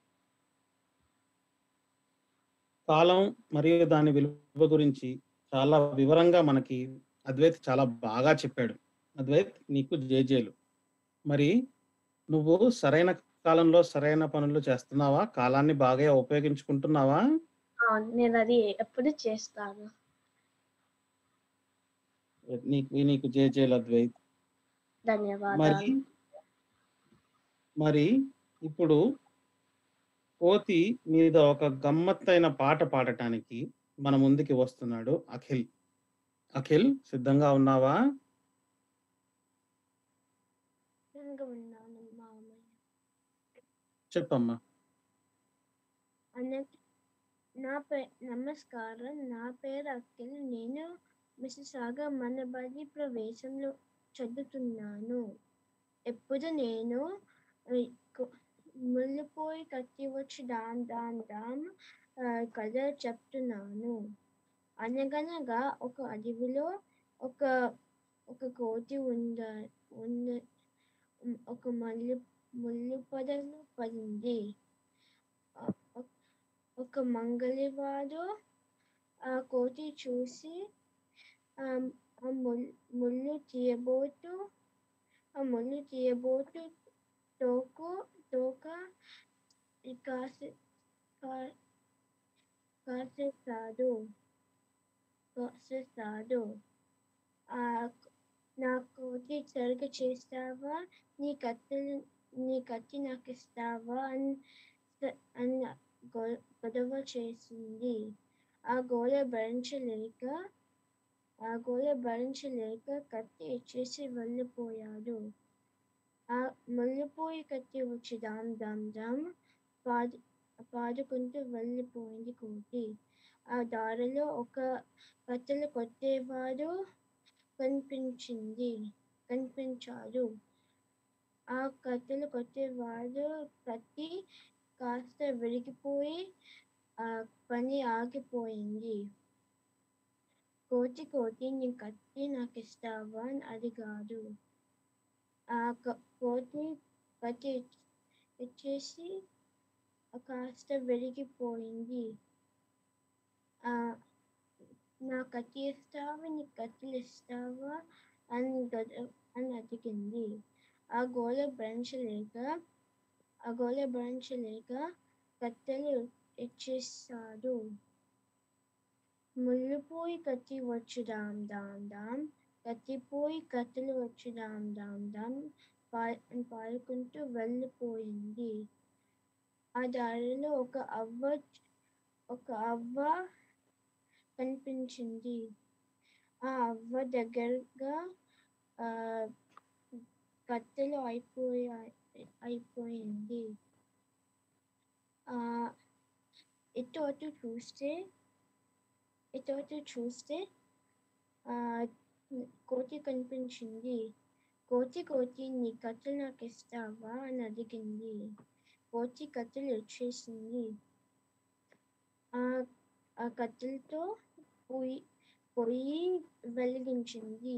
కాలం మరియు దాని విలువ గురించి చాలా వివరంగా మనకి అద్వైత్ చాలా బాగా చెప్పాడు. అద్వైత్, నీకు జేజేలు. మరి నువ్వు సరైన కాలంలో సరైన పనులు చేస్తున్నావా? కాలాన్ని బాగా ఉపయోగించుకుంటున్నావా? నేను అది ఎప్పుడు చేస్తాను. నీకు నీకు జేజేలు అద్వైత్. మరి ధన్యవాదాలు. మరి ఇప్పుడు కోతి మీద ఒక గమ్మత్తైన పాట పాడటానికి మన ముందుకి వస్తున్నాడు అఖిల్. అఖిల్, సిద్ధంగా ఉన్నావా? ఉన్నాను మామయ్య. చెప్పమ్మా. అన్న నా పే నమస్కారం. నా పేరు అఖిల్. నేను మిసిసాగా మనబడి ప్రవేశంలో చదువుతున్నాను. ఎప్పుడు నేను ముళ్ళుపోయి కత్తి వచ్చి దామ్ దామ్ దామ్ కథ చెప్తున్నాను. అనగనగా ఒక అడవిలో ఒక ఒక కోతి ఉంద ఉంద ఒక మల్లి ముళ్ళు పొదలో పడింది. ఒక మంగళవాడు ఆ కోతి చూసి ఆ ముళ్ళు తీయబోతూ ఆ ముళ్ళు తీయబోతూ తోకు తోక కాసే కాసేస్తాడు కాసేస్తాడు ఆ నా కోతి సరిగ్గా చేస్తావా? నీ కత్తి నీ కత్తి నాకు ఇస్తావా అని అని గొడవ చేసింది. ఆ గోల భరించలేక ఆ గోల భరించలేక కత్తి ఇచ్చేసి వెళ్ళిపోయాడు. ఆ ముళ్ళుపోయి కత్తి వచ్చి దామ్ దామ్ దామ్ పాడు పాడుకుంటూ వెళ్ళిపోయింది కోతి. ఆ దారిలో ఒక కత్తెలు కొట్టేవాడు కనిపించింది కనిపించాడు. ఆ కత్తెలు కొట్టేవాడు కత్తి కాస్త విరిగిపోయి ఆ పని ఆగిపోయింది. కోతి కోతి నీ కత్తి నాకు ఇస్తావా అని అడిగాడు. ఆ కోతి కత్తి ఇచ్చేసి కాస్త విరిగిపోయింది. ఆ నా కత్తి ఇస్తావా? నీ కత్తులు ఇస్తావా అని అని అడిగింది. ఆ గోల భరించలేక ఆ గోల భరించలేక కత్తెలు ఇచ్చేసాడు. ముళ్ళుపోయి కత్తి వచ్చి దామ్ దామ్ దామ్ కత్తిపోయి కత్తెలు వచ్చి దామ్ దామ్ దామ్ పా పాడుకుంటూ వెళ్ళిపోయింది. ఆ దారిలో ఒక అవ్వ ఒక అవ్వ కనిపించింది. ఆ అవ్వ దగ్గరగా ఆ కత్తెలు అయిపోయాయి అయిపోయింది. ఆ ఇటు అటు చూస్తే ఇటు అటు చూస్తే ఆ కోతి కనిపించింది. కోతి కోతి నీ కత్తులు నాకు ఇస్తావా అని అడిగింది. కోతి కత్తులు ఇచ్చేసింది. ఆ ఆ కత్తులతో పొయ్యి పొయ్యి వెలిగించింది.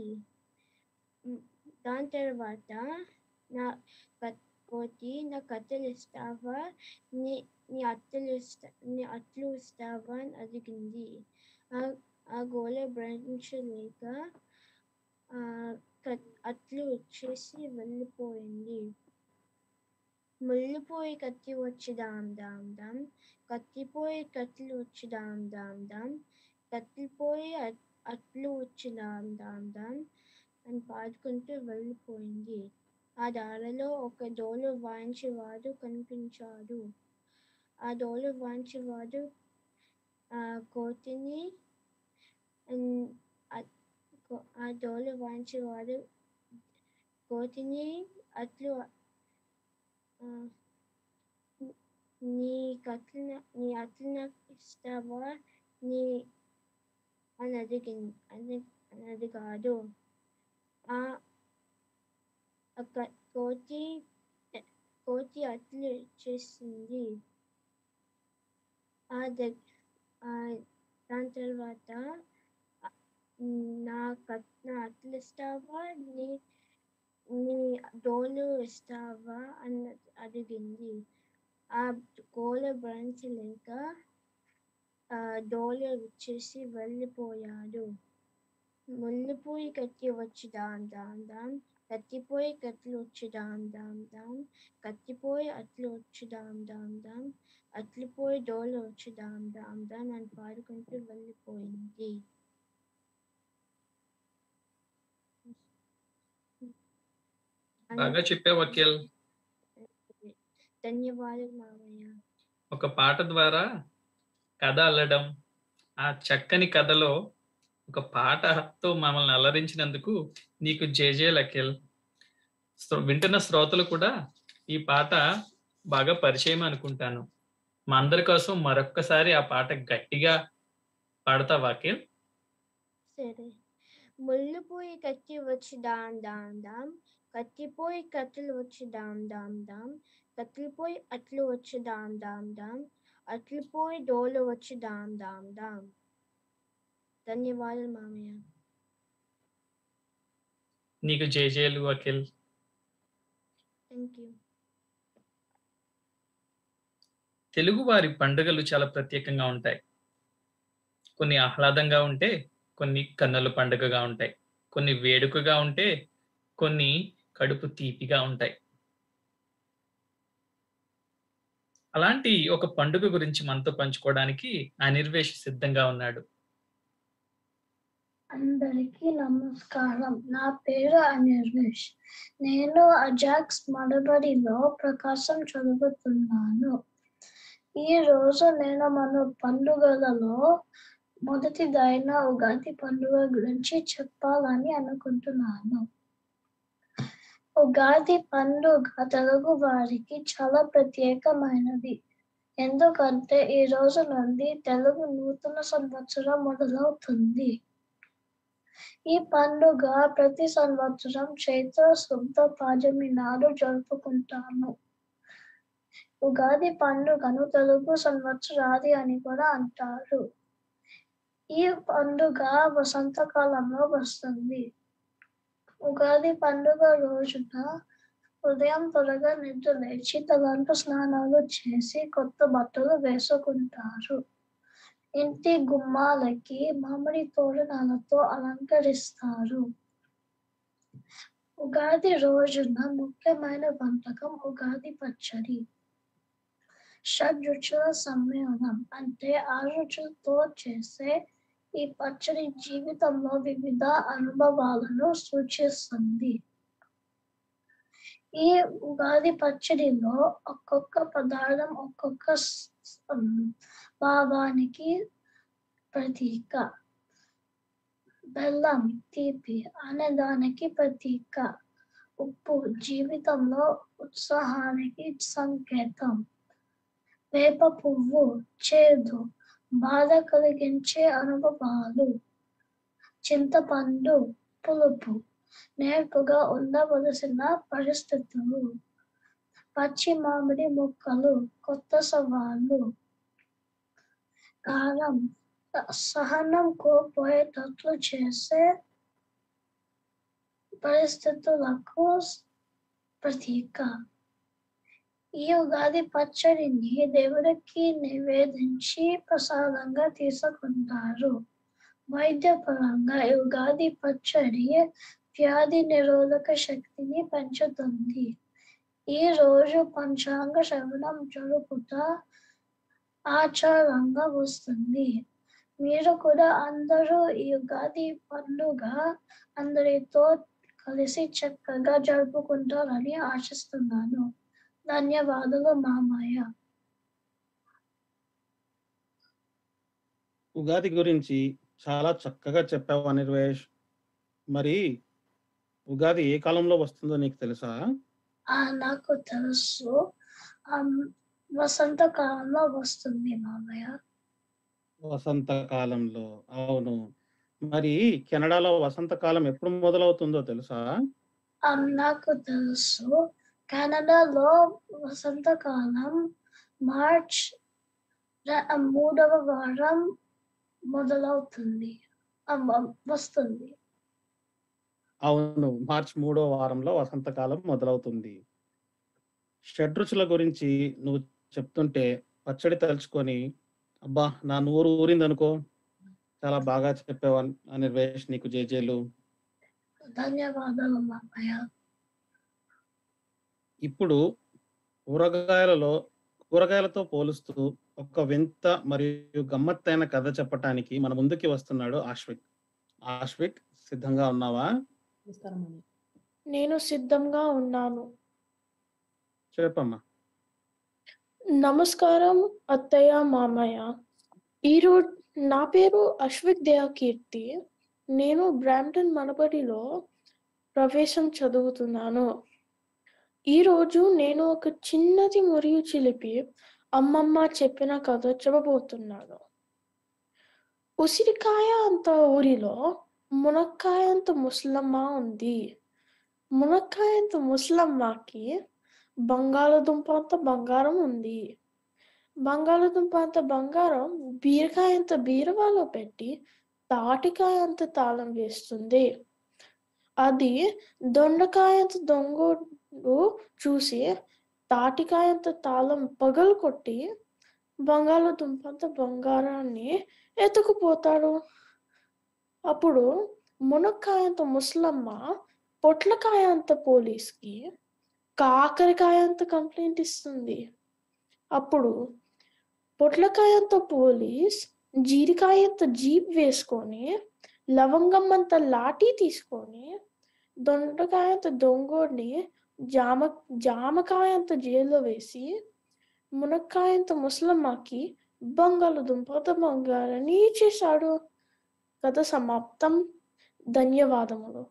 దాని తర్వాత నా కోతి నా కత్తెలు ఇస్తావా? నీ నీ అత్తలు ఇస్తా నీ అట్లు ఇస్తావా అని అడిగింది. ఆ ఆ గోల భరించలేక ఆ అట్లు ఇచ్చేసి వెళ్ళిపోయింది. ముళ్ళుపోయి కత్తి వచ్చి దామ్ దామ్ దామ్ కత్తిపోయి కత్తులు వచ్చి దామ్ దామ్ దామ్ కత్తిపోయి అట్లు వచ్చి దామ్ దామ్ దామ్ అని పాడుకుంటూ వెళ్ళిపోయింది. ఆ దారిలో ఒక డోలు వాయించేవాడు కనిపించాడు. ఆ డోలు వాయించేవాడు ఆ కోతిని ఆ డోలు వాయించేవాడు కోతిని అట్లు నీ కత్తులు నీ అట్లు నాకు ఇస్తావా నీ అని అడిగింది అని అని అడిగాడు. ఆ కోతి కోతి అట్లు ఇచ్చేసింది. ఆ దాని తర్వాత నా కత్ నా అట్లు ఇస్తావా నీ నీ డోలు ఇస్తావా అని అడిగింది. ఆ కోల బ్రాంచిల్ ఇంకా ఆ డోలు ఇచ్చేసి వెళ్ళిపోయాడు. ముళ్ళుపోయి కత్తి వచ్చి దాం దాం దాం, కత్తిపోయి కత్తులు వచ్చి దాం దాం దాం, కత్తిపోయి అట్లు వచ్చి దాం దాం దాం, అట్లిపోయి డోలు వచ్చి దాం దాం దాం అని పాడుకుంటూ వెళ్ళిపోయింది. బాగా చెప్పావు అఖిల్. ధన్యవాదాలు మామయ్య. ఒక పాట ద్వారా కథ అల్లడం, ఆ చక్కని కథలో ఒక పాటతో మమ్మల్ని అలరించినందుకు నీకు జేజేలు అఖిల్. శ్రో- వింటున్న శ్రోతలు కూడా ఈ పాట బాగా పరిచయం అనుకుంటాను. మా అందరి కోసం మరొక్కసారి ఆ పాట గట్టిగా పాడతావా అఖిల్? సరే. ముళ్ళుపోయి కత్తి వచ్చి దాం దాం దాం, కత్తిపోయి కత్తులు వచ్చి దాం దాం దాం, కత్తిపోయి అట్లు వచ్చి దాం దాం దాం, అట్లిపోయి డోలు వచ్చి దాం దాం దాం. ధన్యవాదాలు మామయ్య. నీకు జేజేలు అఖిల్. Thank you. తెలుగు వారి పండుగలు చాలా ప్రత్యేకంగా ఉంటాయి. కొన్ని ఆహ్లాదంగా ఉంటే కొన్ని కన్నుల పండుగగా ఉంటాయి, కొన్ని వేడుకగా ఉంటే కొన్ని కడుపు తీపిగా ఉంటాయి. అలాంటి ఒక పండుగ గురించి మనతో పంచుకోవడానికి అనిర్వేష్ సిద్ధంగా ఉన్నాడు. అందరికీ నమస్కారం. నా పేరు అనిర్వేష్. నేను అజాక్స్ మనబడిలో ప్రకాశం చదువుతున్నాను. ఈ రోజు నేను మన పండుగలలో మొదటిదైన ఉగాది పండుగ గురించి చెప్పాలని అనుకుంటున్నాను. ఉగాది పండుగ తెలుగు వారికి చాలా ప్రత్యేకమైనది. ఎందుకంటే ఈ రోజు నుండి తెలుగు నూతన సంవత్సరం మొదలవుతుంది. ఈ పండుగ ప్రతి సంవత్సరం చైత్ర శుద్ధ పాడ్యమి నాడు జరుపుకుంటాము. ఉగాది పండుగను తెలుగు సంవత్సరాది అని కూడా అంటారు. ఈ పండుగ వసంతకాలంలో వస్తుంది. ఉగాది పండుగ రోజున ఉదయం త్వరగా నిద్ర లేచి తలంటు స్నానాలు చేసి కొత్త బట్టలు వేసుకుంటారు. ఇంటి గుమ్మాలకి మామిడి తోరణాలతో అలంకరిస్తారు. ఉగాది రోజున ముఖ్యమైన వంటకం ఉగాది పచ్చడి. షడ్రుచుల సమ్మేళనం అంటే ఆరు రుచులతో చేసే ఈ పచ్చడి జీవితంలో వివిధ అనుభవాలను సూచిస్తుంది. ఈ ఉగాది పచ్చడిలో ఒక్కొక్క పదార్థం ఒక్కొక్క భావానికి ప్రతీక. బెల్లం తీపి అనే దానికి ప్రతీక. ఉప్పు జీవితంలో ఉత్సాహానికి సంకేతం. వేప పువ్వు చేదు బాధ కలిగించే అనుభవాలు. చింతపండు పులుపు నేర్పుగా ఉండవలసిన పరిస్థితులు. పచ్చి మామిడి ముక్కలు కొత్త సవాళ్ళు. కారం సహనం కోల్పోయేటట్లు చేసే పరిస్థితులకు ప్రతీక. ఈ ఉగాది పచ్చడిని దేవుడికి నివేదించి ప్రసాదంగా తీసుకుంటారు. వైద్యపరంగా ఈ ఉగాది పచ్చడి వ్యాధి నిరోధక శక్తిని పెంచుతుంది. ఈ రోజు పంచాంగ శ్రవణం జరుపుతా ఆచారంగా వస్తుంది. మీరు కూడా అందరూ ఈ ఉగాది పండుగ అందరితో కలిసి చక్కగా జరుపుకుంటారని ఆశిస్తున్నాను. ధన్యవాదాలు మామయ్య. ఉగాది గురించి చాలా చక్కగా చెప్పావు అనిర్వేష్. మరి ఉగాది ఏ కాలంలో వస్తుందో నీకు తెలుసా? ఆ నాకు తెలుసు. వసంతకాలంలో వస్తుంది మామయ్య. వసంతకాలంలో, అవును. మరి కెనడాలో వసంతకాలం ఎప్పుడు మొదలవుతుందో తెలుసా? నాకు తెలుసు. కెనడాలో వసంతకాలం మార్చ్ మూడవ వారం మొదలవుతుంది వస్తుంది. అవును. మార్చి మూడో వారంలో వసంతకాలం మొదలవుతుంది. షడ్రుచుల గురించి నువ్వు చెప్తుంటే పచ్చడి తలుచుకొని, అబ్బా! నా నోరు ఊరిందనుకో. చాలా బాగా చెప్పావు అన్ అనిర్వేష్. నీకు జేజేలు. ధన్యవాదాలు మామయ్య. ఇప్పుడు కూరగాయలలో కూరగాయలతో పోలుస్తూ ఒక వింత మరియు గమ్మత్తైన కథ చెప్పటానికి మన ముందుకి వస్తున్నాడు ఆశ్విక్. ఆశ్విక్, సిద్ధంగా ఉన్నావా? నేను సిద్ధంగా ఉన్నాను. చెప్పమ్మా. నమస్కారం అత్తయ్య, మామయ్య. ఈరోజు నా పేరు అశ్విక్ దయాకీర్తి. నేను బ్రాంప్టన్ మనబడిలో ప్రవేశం చదువుతున్నాను. ఈరోజు నేను ఒక చిన్నది మరియు చిలిపి అమ్మమ్మ చెప్పిన కథ చెప్పబోతున్నాను. ఉసిరికాయ అంత ఊరిలో మునక్కాయ అంత ముసలమ్మ ఉంది. మునక్కాయ అంత ముసలమ్మకి బంగాళదుంప అంత బంగారం ఉంది. బంగాళదుంప అంత బంగారం బీరకాయ అంత బీరువాలో పెట్టి తాటికాయ అంత తాళం వేస్తుంది. అది దొండకాయ అంత దొంగోడు చూసి తాటికాయ అంత తాళం పగలు కొట్టి బంగాళదుంప అంత బంగారాన్ని ఎత్తుకుపోతాడు. అప్పుడు మునక్కాయ అంత ముసలమ్మ పొట్లకాయ అంత పోలీస్కి కాకరకాయ అంత కంప్లైంట్ ఇస్తుంది. అప్పుడు పొట్లకాయ అంత పోలీస్ జీడికాయ అంత జీప్ వేసుకొని లవంగం అంత లాఠీ తీసుకొని దొండకాయ అంత దొంగోడిని జామ జామకాయ అంత జైల్లో వేసి మునక్కాయ అంత ముసలమ్మకి బంగాళదుంప అంత బంగారాన్ని ఇచ్చేశాడు. కథ సమాప్తం. ధన్యవాదములు.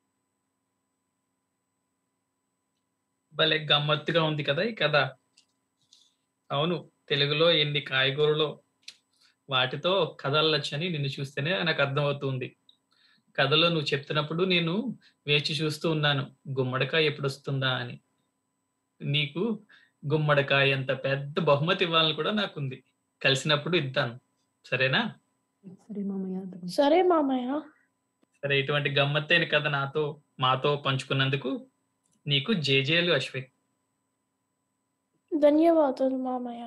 భలే గమ్మత్తుగా ఉంది కదా ఈ కథ. అవును, తెలుగులో ఎన్ని కాయగూరలో వాటితో కథలొచ్చని నిన్ను చూస్తేనే నాకు అర్థమవుతుంది. కథలో నువ్వు చెప్తున్నప్పుడు నేను వేచి చూస్తూ ఉన్నాను, గుమ్మడికాయ ఎప్పుడు వస్తుందా అని. నీకు గుమ్మడికాయ అంత పెద్ద బహుమతి ఇవ్వాలని కూడా నాకుంది. కలిసినప్పుడు ఇద్దాను, సరేనా? సరే మామయ్య. సరే, ఇటువంటి గమ్మత్తైన కథ నాతో మాతో పంచుకున్నందుకు నీకు జేజేలు అశ్విక్. ధన్యవాదాలు మామయ్య.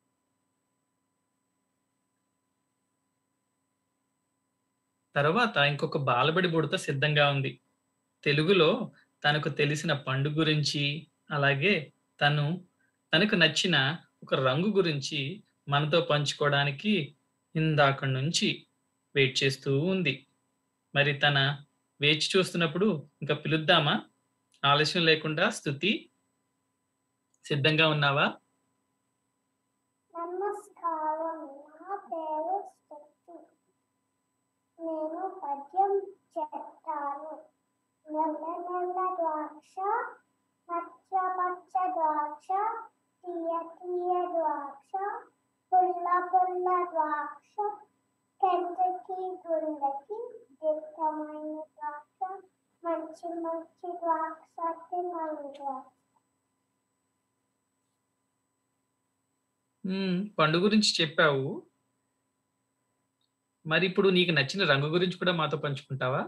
తర్వాత ఇంకొక బాలబడి బుడత సిద్ధంగా ఉంది. తెలుగులో తనకు తెలిసిన పండు గురించి, అలాగే తను తనకు నచ్చిన ఒక రంగు గురించి మనతో పంచుకోవడానికి ఇందాక నుంచి వెయిట్ చేస్తూ ఉంది. మరి తన వేచి చూస్తున్నప్పుడు ఇంకా పిలుద్దామా? ఆలస్యం లేకుండా స్తుతి, సిద్ధంగా ఉన్నావా? నమస్కారం, నా పేరు స్తుతి. నేను పద్యం చెప్తాను. నల్ల నల్ల ద్రాక్ష, పచ్చ పచ్చ ద్రాక్ష, తీయ తీయ ద్రాక్ష, పుల్ల పుల్ల ద్రాక్ష, కంటికి గుండెకి దిట్టమైన ద్రాక్ష, మంచి మంచి ద్రాక్ష తినాలి ద్రాక్ష. ఉమ్, పండు గురించి చెప్పావు. మరి ఇప్పుడు నీకు నచ్చిన రంగు గురించి కూడా మాతో పంచుకుంటావా?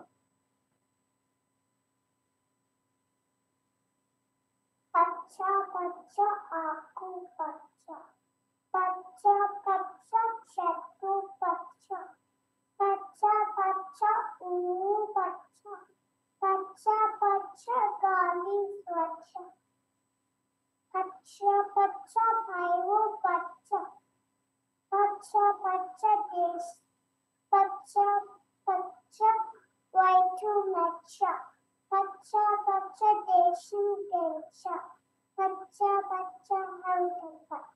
పచ్చ పచ్చ ఆకు పచ్చ, పచ్చ పచ్చ చెట్టు పచ్చ, పచ్చ పచ్చ ఊరు పచ్చ, పచ్చ పచ్చ గాలి స్వచ్ఛ, పచ్చ పచ్చ పైరు పచ్చ, పచ్చ పచ్చ దేశ్, పచ్చ పచ్చ వైటు మెచ్చ, పచ్చ పచ్చ దేశం దేశ, పచ్చ పచ్చ హరిత పచ్చ.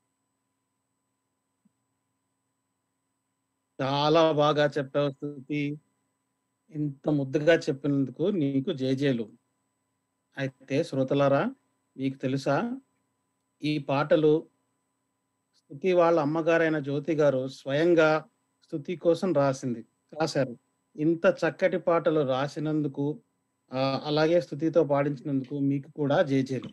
చాలా బాగా చెప్పావు స్తుతి. ఇంత ముద్దుగా చెప్పినందుకు నీకు జేజేలు. అయితే శ్రోతలారా, మీకు తెలుసా, ఈ పాటలు స్తుతి వాళ్ళ అమ్మగారైన జ్యోతి గారు స్వయంగా స్తుతి కోసం రాసింది రాశారు. ఇంత చక్కటి పాటలు రాసినందుకు, ఆ, అలాగే స్తుతితో పాడించినందుకు మీకు కూడా జేజేలు.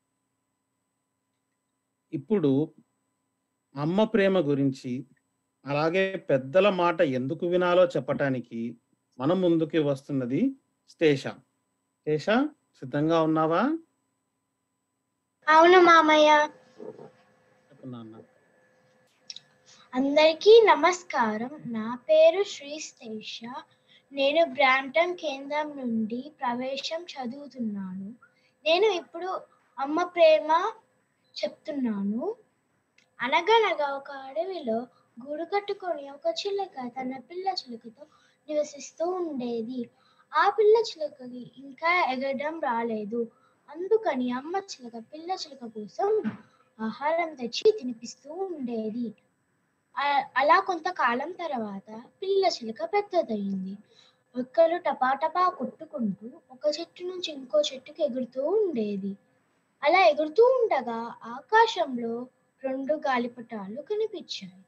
ఇప్పుడు అమ్మ ప్రేమ గురించి, అలాగే పెద్దల మాట ఎందుకు వినాలో చెప్పటానికి మన ముందుకి వస్తున్నది శేష. శేష సిద్ధంగా ఉన్నావా? అవును మామయ్య. చెప్పు నాన్న. అందరికీ నమస్కారం. నా పేరు శ్రీ శేష. నేను బ్రాంప్టన్ కేంద్రం నుండి ప్రవేశం చదువుతున్నాను. నేను ఇప్పుడు అమ్మ ప్రేమ చెప్తున్నాను. అనగనగా ఒక అడవిలో గూడు కట్టుకొని ఒక చిలుక తన పిల్ల చిలుకతో నివసిస్తూ ఉండేది. ఆ పిల్ల చిలుకకి ఇంకా ఎగరడం రాలేదు. అందుకని అమ్మ చిలుక పిల్ల చిలుక కోసం ఆహారం తెచ్చి తినిపిస్తూ ఉండేది. అలా కొంతకాలం తర్వాత పిల్ల చిలుక పెద్దదయింది. రెక్కలు టపాటపా కొట్టుకుంటూ ఒక చెట్టు నుంచి ఇంకో చెట్టుకి ఎగురుతూ ఉండేది. అలా ఎగురుతూ ఉండగా ఆకాశంలో రెండు గాలిపటాలు కనిపించాయి.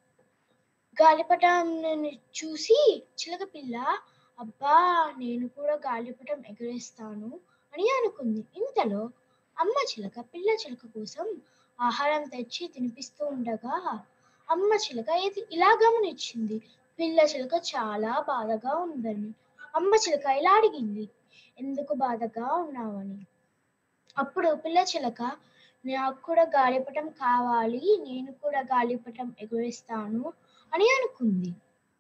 గాలిపటాన్ని చూసి చిలక పిల్ల, అబ్బా నేను కూడా గాలిపటం ఎగరేస్తాను అని అనుకుంది. ఇంతలో అమ్మ చిలక పిల్ల చిలక కోసం ఆహారం తెచ్చి తినిపిస్తూ ఉండగా అమ్మ చిలక ఇలా గమనించింది, పిల్ల చిలక చాలా బాధగా ఉందని. అమ్మ చిలక ఇలా అడిగింది, ఎందుకు బాధగా ఉన్నావని. అప్పుడు పిల్ల చిలక, నాకు కూడా గాలిపటం కావాలి, నేను కూడా గాలిపటం ఎగురేస్తాను అని అనుకుంది.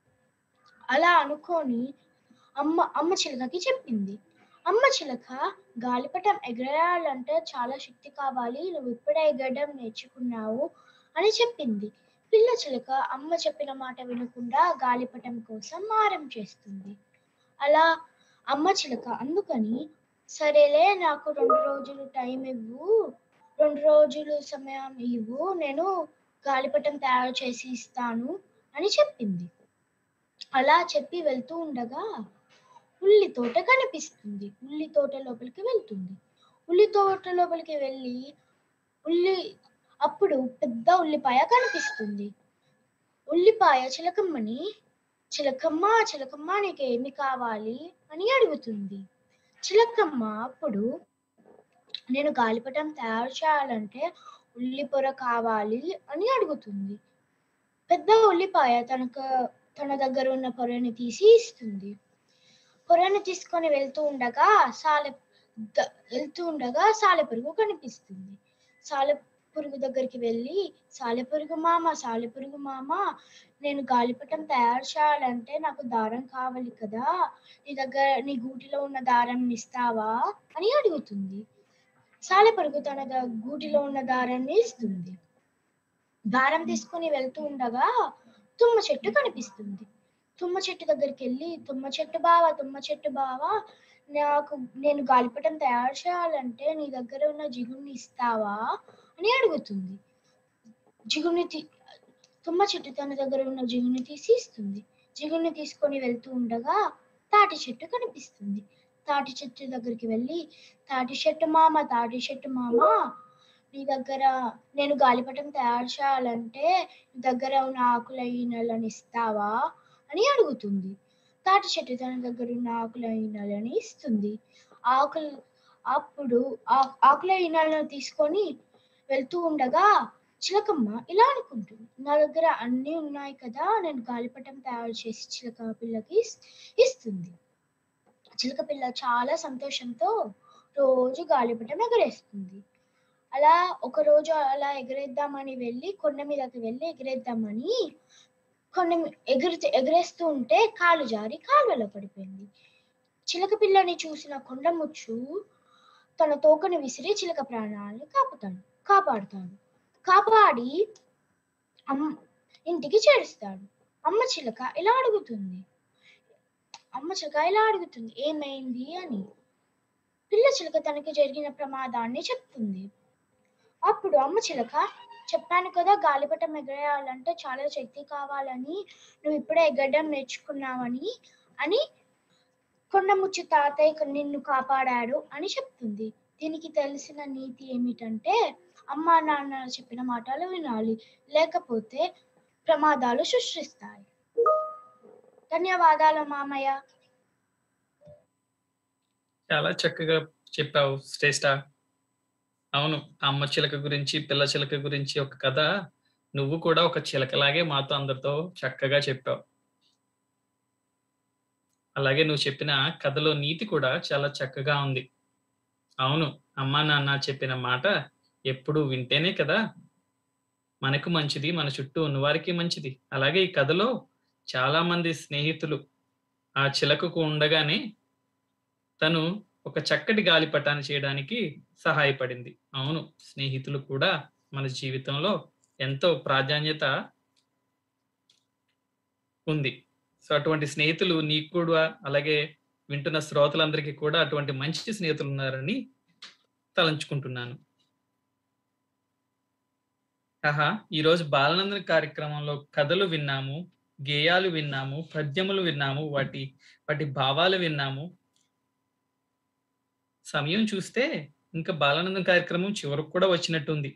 అలా అనుకొని అమ్మ అమ్మ చిలకకి చెప్పింది. అమ్మ చిలక, గాలిపటం ఎగరేయాలంటే చాలా శక్తి కావాలి, నువ్వు ఇప్పుడే ఎగరడం నేర్చుకున్నావు అని చెప్పింది. పిల్ల చిలక అమ్మ చెప్పిన మాట వినకుండా గాలిపటం కోసం మారం చేస్తుంది. అలా అమ్మ చిలక అందుకని, సరేలే నాకు రెండు రోజులు టైం ఇవ్వు, రెండు రోజులు సమయం ఇవ్వు, నేను గాలిపటం తయారు చేసి ఇస్తాను అని చెప్పింది. అలా చెప్పి వెళ్తూ ఉండగా ఉల్లి తోట కనిపిస్తుంది. ఉల్లి తోట లోపలికి వెళ్తుంది. ఉల్లి తోట లోపలికి వెళ్ళి ఉల్లి అప్పుడు పెద్ద ఉల్లిపాయ కనిపిస్తుంది. ఉల్లిపాయ చిలకమ్మని, చిలకమ్మ చిలకమ్మ నీకు ఏమి కావాలి అని అడుగుతుంది. చిలకమ్మ అప్పుడు, నేను గాలిపటం తయారు చేయాలంటే ఉల్లి పొర కావాలి అని అడుగుతుంది. పెద్ద ఉల్లిపాయ తనకు తన దగ్గర ఉన్న పొరని తీసి ఇస్తుంది. పొరని తీసుకొని వెళ్తూ ఉండగా సాలె వెళ్తూ ఉండగా సాలెపురుగు కనిపిస్తుంది. సాలెపురుగు దగ్గరికి వెళ్ళి, సాలెపురుగు మామ సాలెపురుగు మామ నేను గాలిపటం తయారు చేయాలంటే నాకు దారం కావాలి కదా, నీ దగ్గర నీ గూటిలో ఉన్న దారం ఇస్తావా అని అడుగుతుంది. సాలెపురుగు తన గూటిలో ఉన్న దారాన్ని ఇస్తుంది. దారం తీసుకొని వెళ్తూ ఉండగా తుమ్మ చెట్టు కనిపిస్తుంది. తుమ్మ చెట్టు దగ్గరికి వెళ్ళి, తుమ్మ చెట్టు బావ తుమ్మ చెట్టు బావ నాకు నేను గాలిపటం తయారు చేయాలంటే నీ దగ్గర ఉన్న జిగుణ్ణి ఇస్తావా అని అడుగుతుంది. జిగుణ్ణి తీ తుమ్మ చెట్టు తన దగ్గర ఉన్న జిగుణ్ణి తీసి ఇస్తుంది. జిగుణ్ణి తీసుకొని వెళ్తూ ఉండగా తాటి చెట్టు కనిపిస్తుంది. తాటి చెట్టు దగ్గరికి వెళ్ళి, తాటి చెట్టు మామ తాటి చెట్టు మామ నీ దగ్గర నేను గాలిపటం తయారు చేయాలంటే నీ దగ్గర ఉన్న ఆకుల ఈనెలను ఇస్తావా అని అడుగుతుంది. తాటి చెట్టు తన దగ్గర ఉన్న ఆకుల ఈనెలని ఇస్తుంది. ఆకులు అప్పుడు ఆకుల ఈనెలను తీసుకొని వెళ్తూ ఉండగా చిలకమ్మ ఇలా అనుకుంటుంది, నా దగ్గర అన్నీ ఉన్నాయి కదా, నేను గాలిపటం తయారు చేసి చిలక పిల్లకి ఇస్తుంది. చిలక పిల్ల చాలా సంతోషంతో రోజు గాలిపటం ఎగరేస్తుంది. అలా ఒక రోజు అలా ఎగరేద్దామని వెళ్ళి కొండ మీదకి వెళ్ళి ఎగరేద్దామని కొండ ఎగురు ఎగరేస్తూ ఉంటే కాలు జారి కాలువలో పడిపోయింది. చిలక పిల్లని చూసిన కొండ ముచ్చు తన తోకను విసిరి చిలక ప్రాణాలను కాపుతాడు కాపాడుతాడు కాపాడి అమ్మ ఇంటికి చేరుస్తాడు. అమ్మ చిలక ఇలా అడుగుతుంది అమ్మ చిలక ఇలా అడుగుతుంది ఏమైంది అని. పిల్ల చిలక తనకి జరిగిన ప్రమాదాన్ని చెప్తుంది. అప్పుడు అమ్మ చిలక, చెప్పాను కదా గాలిపటం ఎగరేయాలంటే చాలా శక్తి కావాలని, నువ్వు ఇప్పుడే ఎగరడం నేర్చుకున్నావని అని కొండముచ్చు తాతయ్య నిన్ను కాపాడాడు అని చెప్తుంది. దీనికి తెలిసిన నీతి ఏమిటంటే, అమ్మా నాన్న చెప్పిన మాటలు వినాలి, లేకపోతే ప్రమాదాలు సృష్టిస్తాయి. ధన్యవాదాలు మామయ్య. చాలా చక్కగా చెప్పావు శ్రేష్ట. అవును, అమ్మ చిలక గురించి పిల్ల చిలక గురించి ఒక కథ నువ్వు కూడా ఒక చిలకలాగే మాతో అందరితో చక్కగా చెప్పావు. అలాగే నువ్వు చెప్పిన కథలో నీతి కూడా చాలా చక్కగా ఉంది. అవును, అమ్మా నాన్న చెప్పిన మాట ఎప్పుడు వింటేనే కదా మనకు మంచిది, మన చుట్టూ ఉన్నవారికి మంచిది. అలాగే ఈ కథలో చాలా మంది స్నేహితులు ఆ చిలకకు ఉండగానే తను ఒక చక్కటి గాలిపటాన్ని చేయడానికి సహాయపడింది. అవును, స్నేహితులు కూడా మన జీవితంలో ఎంతో ప్రాధాన్యత ఉంది. సో అటువంటి స్నేహితులు నీకు కూడా, అలాగే వింటున్న శ్రోతలందరికీ కూడా అటువంటి మంచి స్నేహితులు ఉన్నారని తలంచుకుంటున్నాను. ఆహా, ఈరోజు బాలనందన కార్యక్రమంలో కథలు విన్నాము, గేయాలు విన్నాము, పద్యములు విన్నాము, వాటి వాటి భావాలు విన్నాము. సమయం చూస్తే ఇంకా బాలానందం కార్యక్రమం చివరకు కూడా వచ్చినట్టుంది.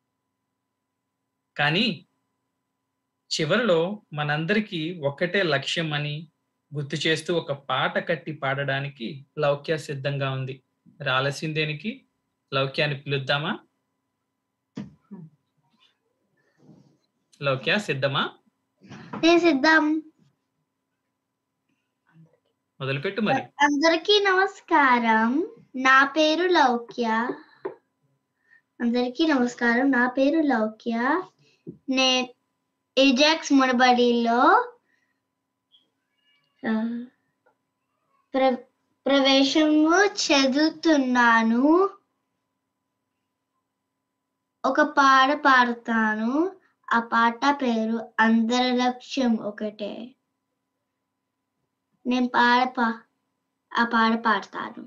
కానీ చివరిలో మనందరికీ ఒక్కటే లక్ష్యం అని గుర్తు చేస్తూ ఒక పాట కట్టి పాడడానికి లౌక్య సిద్ధంగా ఉంది. రాలసిన దేనికి లౌక్యాన్ని పిలుద్దామా? లౌక్య సిద్ధమా? సిద్ధం. మొదలుపెట్టు మరి. అందరికీ నమస్కారం, నా పేరు లౌక్య. అందరికీ నమస్కారం, నా పేరు లౌక్య. నే ఏజాక్స్ మునబడిలో ప్ర ప్రవేశము చదువుతున్నాను. ఒక పాట పాడతాను. ఆ పాట పేరు అందరి లక్ష్యం ఒకటే. నేను పాడ పా ఆ పాట పాడతాను.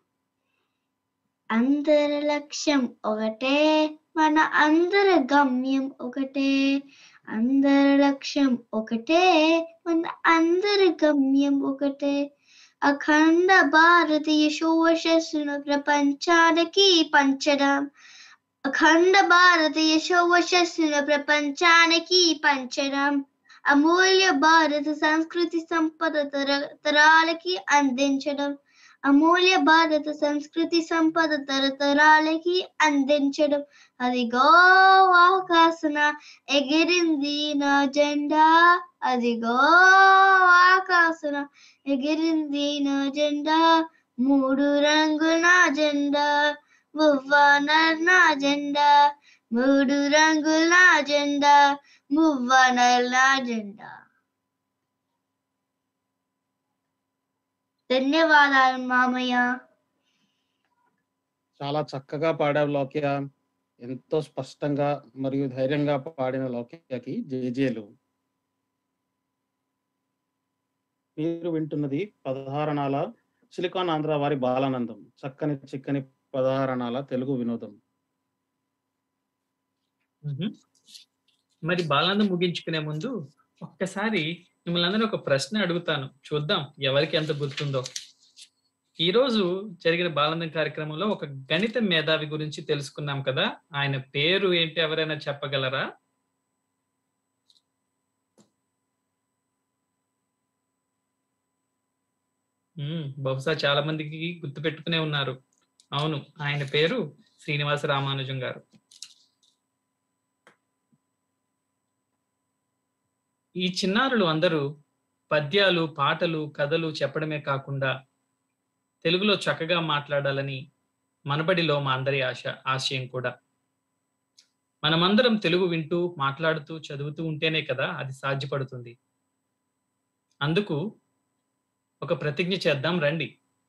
అందరి లక్ష్యం ఒకటే, మన అందరి గమ్యం ఒకటే. అందరి లక్ష్యం ఒకటే, మన అందరి గమ్యం ఒకటే. అఖండ భారతీయ శోభశస్సును ప్రపంచానికి పంచడం. అఖండ భారతీయ శోభశస్సును ప్రపంచానికి పంచడం. అమూల్య భారత సంస్కృతి సంపద తర తరాలకి అందించడం. అమూల్య భారత సంస్కృతి సంపద తరతరాలకి అందించడం. అదిగో ఆకాశన ఎగిరింది నా జెండా. అదిగో ఆకాశన ఎగిరింది నా జెండా. మూడు రంగుల జెండా, మువ్వనర్ నా జెండా. మూడు రంగుల జెండా, మువ్వనర్ నా జెండా. ధన్యవాదాలు మామయ్య. చాలా చక్కగా పాడావు లౌక్య. ఎంతో స్పష్టంగా మరియు ధైర్యంగా పాడిన లౌక్యకి జేజేలు. మీరు వింటున్నది పదహారణాల సిలికాన్ ఆంధ్ర వారి బాలానందం, చక్కని చిక్కని పదహారణాల తెలుగు వినోదం. మరి బాలానందం ముగించుకునే ముందు ఒక్కసారి మిమ్మల్ని అందరూ ఒక ప్రశ్న అడుగుతాను, చూద్దాం ఎవరికి ఎంత గుర్తుందో. ఈ రోజు జరిగిన బాలానందం కార్యక్రమంలో ఒక గణిత మేధావి గురించి తెలుసుకున్నాం కదా. ఆయన పేరు ఏంటి, ఎవరైనా చెప్పగలరా? బహుశా చాలా మందికి గుర్తు పెట్టుకునే ఉన్నారు. అవును, ఆయన పేరు శ్రీనివాస రామానుజం గారు. ఈ చిన్నారులు అందరూ పద్యాలు, పాటలు, కథలు చెప్పడమే కాకుండా తెలుగులో చక్కగా మాట్లాడాలని మనబడిలో మా అందరి ఆశ ఆశయం కూడా. మనమందరం తెలుగు వింటూ, మాట్లాడుతూ, చదువుతూ ఉంటేనే కదా అది సాధ్యపడుతుంది. అందుకు ఒక ప్రతిజ్ఞ చేద్దాం రండి.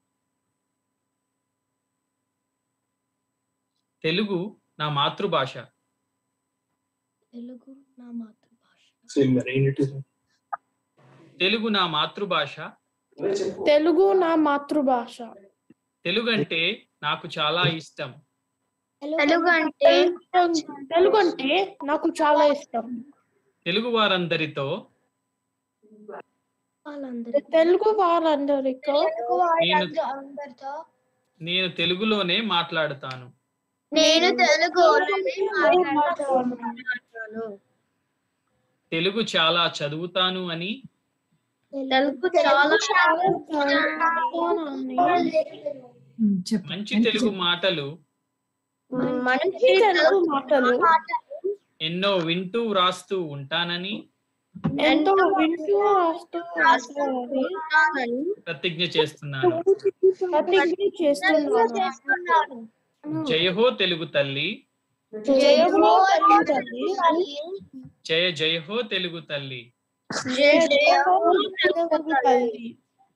తెలుగు నా మాతృభాష. తెలుగు నా మాతృభాష. తెలుగు నా మాతృభాష. తెలుగు నా మాతృభాష. తెలుగు అంటే నాకు చాలా ఇష్టం. తెలుగు అంటే తెలుగు అంటే నాకు చాలా ఇష్టం. తెలుగు వారందరితో తెలుగు వారందరితో నేను నేను తెలుగులోనే మాట్లాడుతాను. నేను తెలుగులోనే మాట్లాడతాను. తెలుగు చాలా చదువుతాను అని, తెలుగు చాలా మంచి తెలుగు మాటలు మంచి తెలుగు మాటలు ఎన్నో వింటూ వ్రాస్తూ ఉంటానని, ఎంతో వింటూ వస్తూ వస్తానని ప్రతిజ్ఞ చేస్తున్నాను. ప్రతిజ్ఞ చేస్తున్నాను. జయహో తెలుగు తల్లి, జయహో తెలుగు తల్లి, జయ జయహో తెలుగు తల్లి. జయ జయహో తెలుగు తల్లి.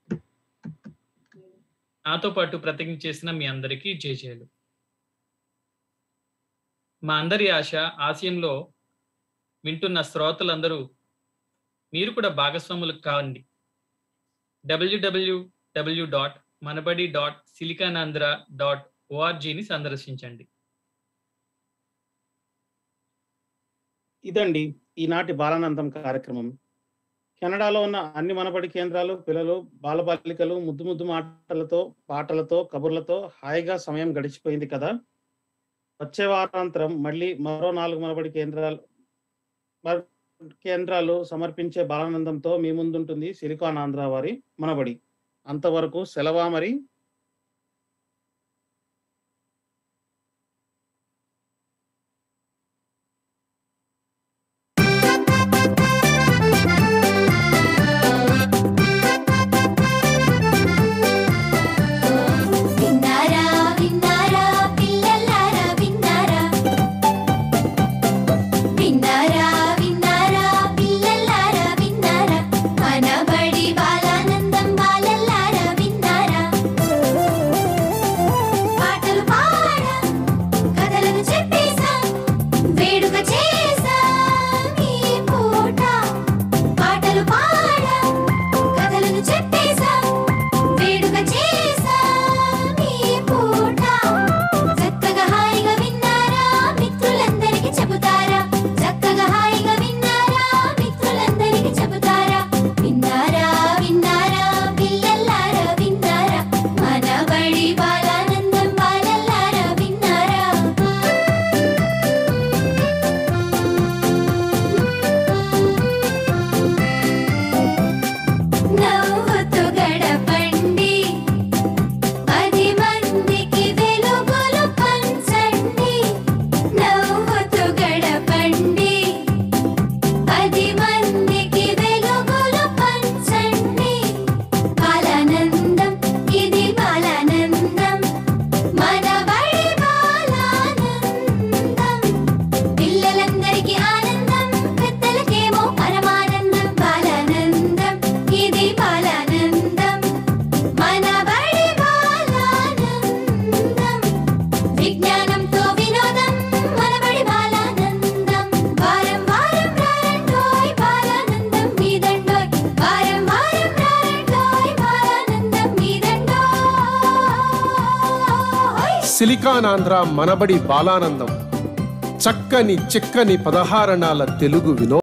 నాతో పాటు ప్రతిజ్ఞ చేసిన మీ అందరికీ జయ జయలు. మా అందరి ఆశ ఆశయంలో వింటున్న శ్రోతలందరూ మీరు కూడా భాగస్వాములు కావండి. W W W dot Manabadi dot Siliconandhra dot ఓఆర్జీని సందర్శించండి. ఇదండి ఈనాటి బాలానందం కార్యక్రమం. కెనడాలో ఉన్న అన్ని మనబడి కేంద్రాలు పిల్లలు బాలబాలికలు ముద్దు ముద్దు మాటలతో పాటలతో కబుర్లతో హాయిగా సమయం గడిచిపోయింది కదా. వచ్చే వారాంతరం మళ్ళీ మరో నాలుగు మనబడి కేంద్రాలు కేంద్రాలు సమర్పించే బాలానందంతో మీ ముందుంటుంది సిలికాన్ ఆంధ్ర వారి మనబడి. అంతవరకు సెలవా మరి. సిలికాన్ ఆంధ్ర మనబడి బాలానందం చక్కని చిక్కని పదహారణాల తెలుగు వినోదం.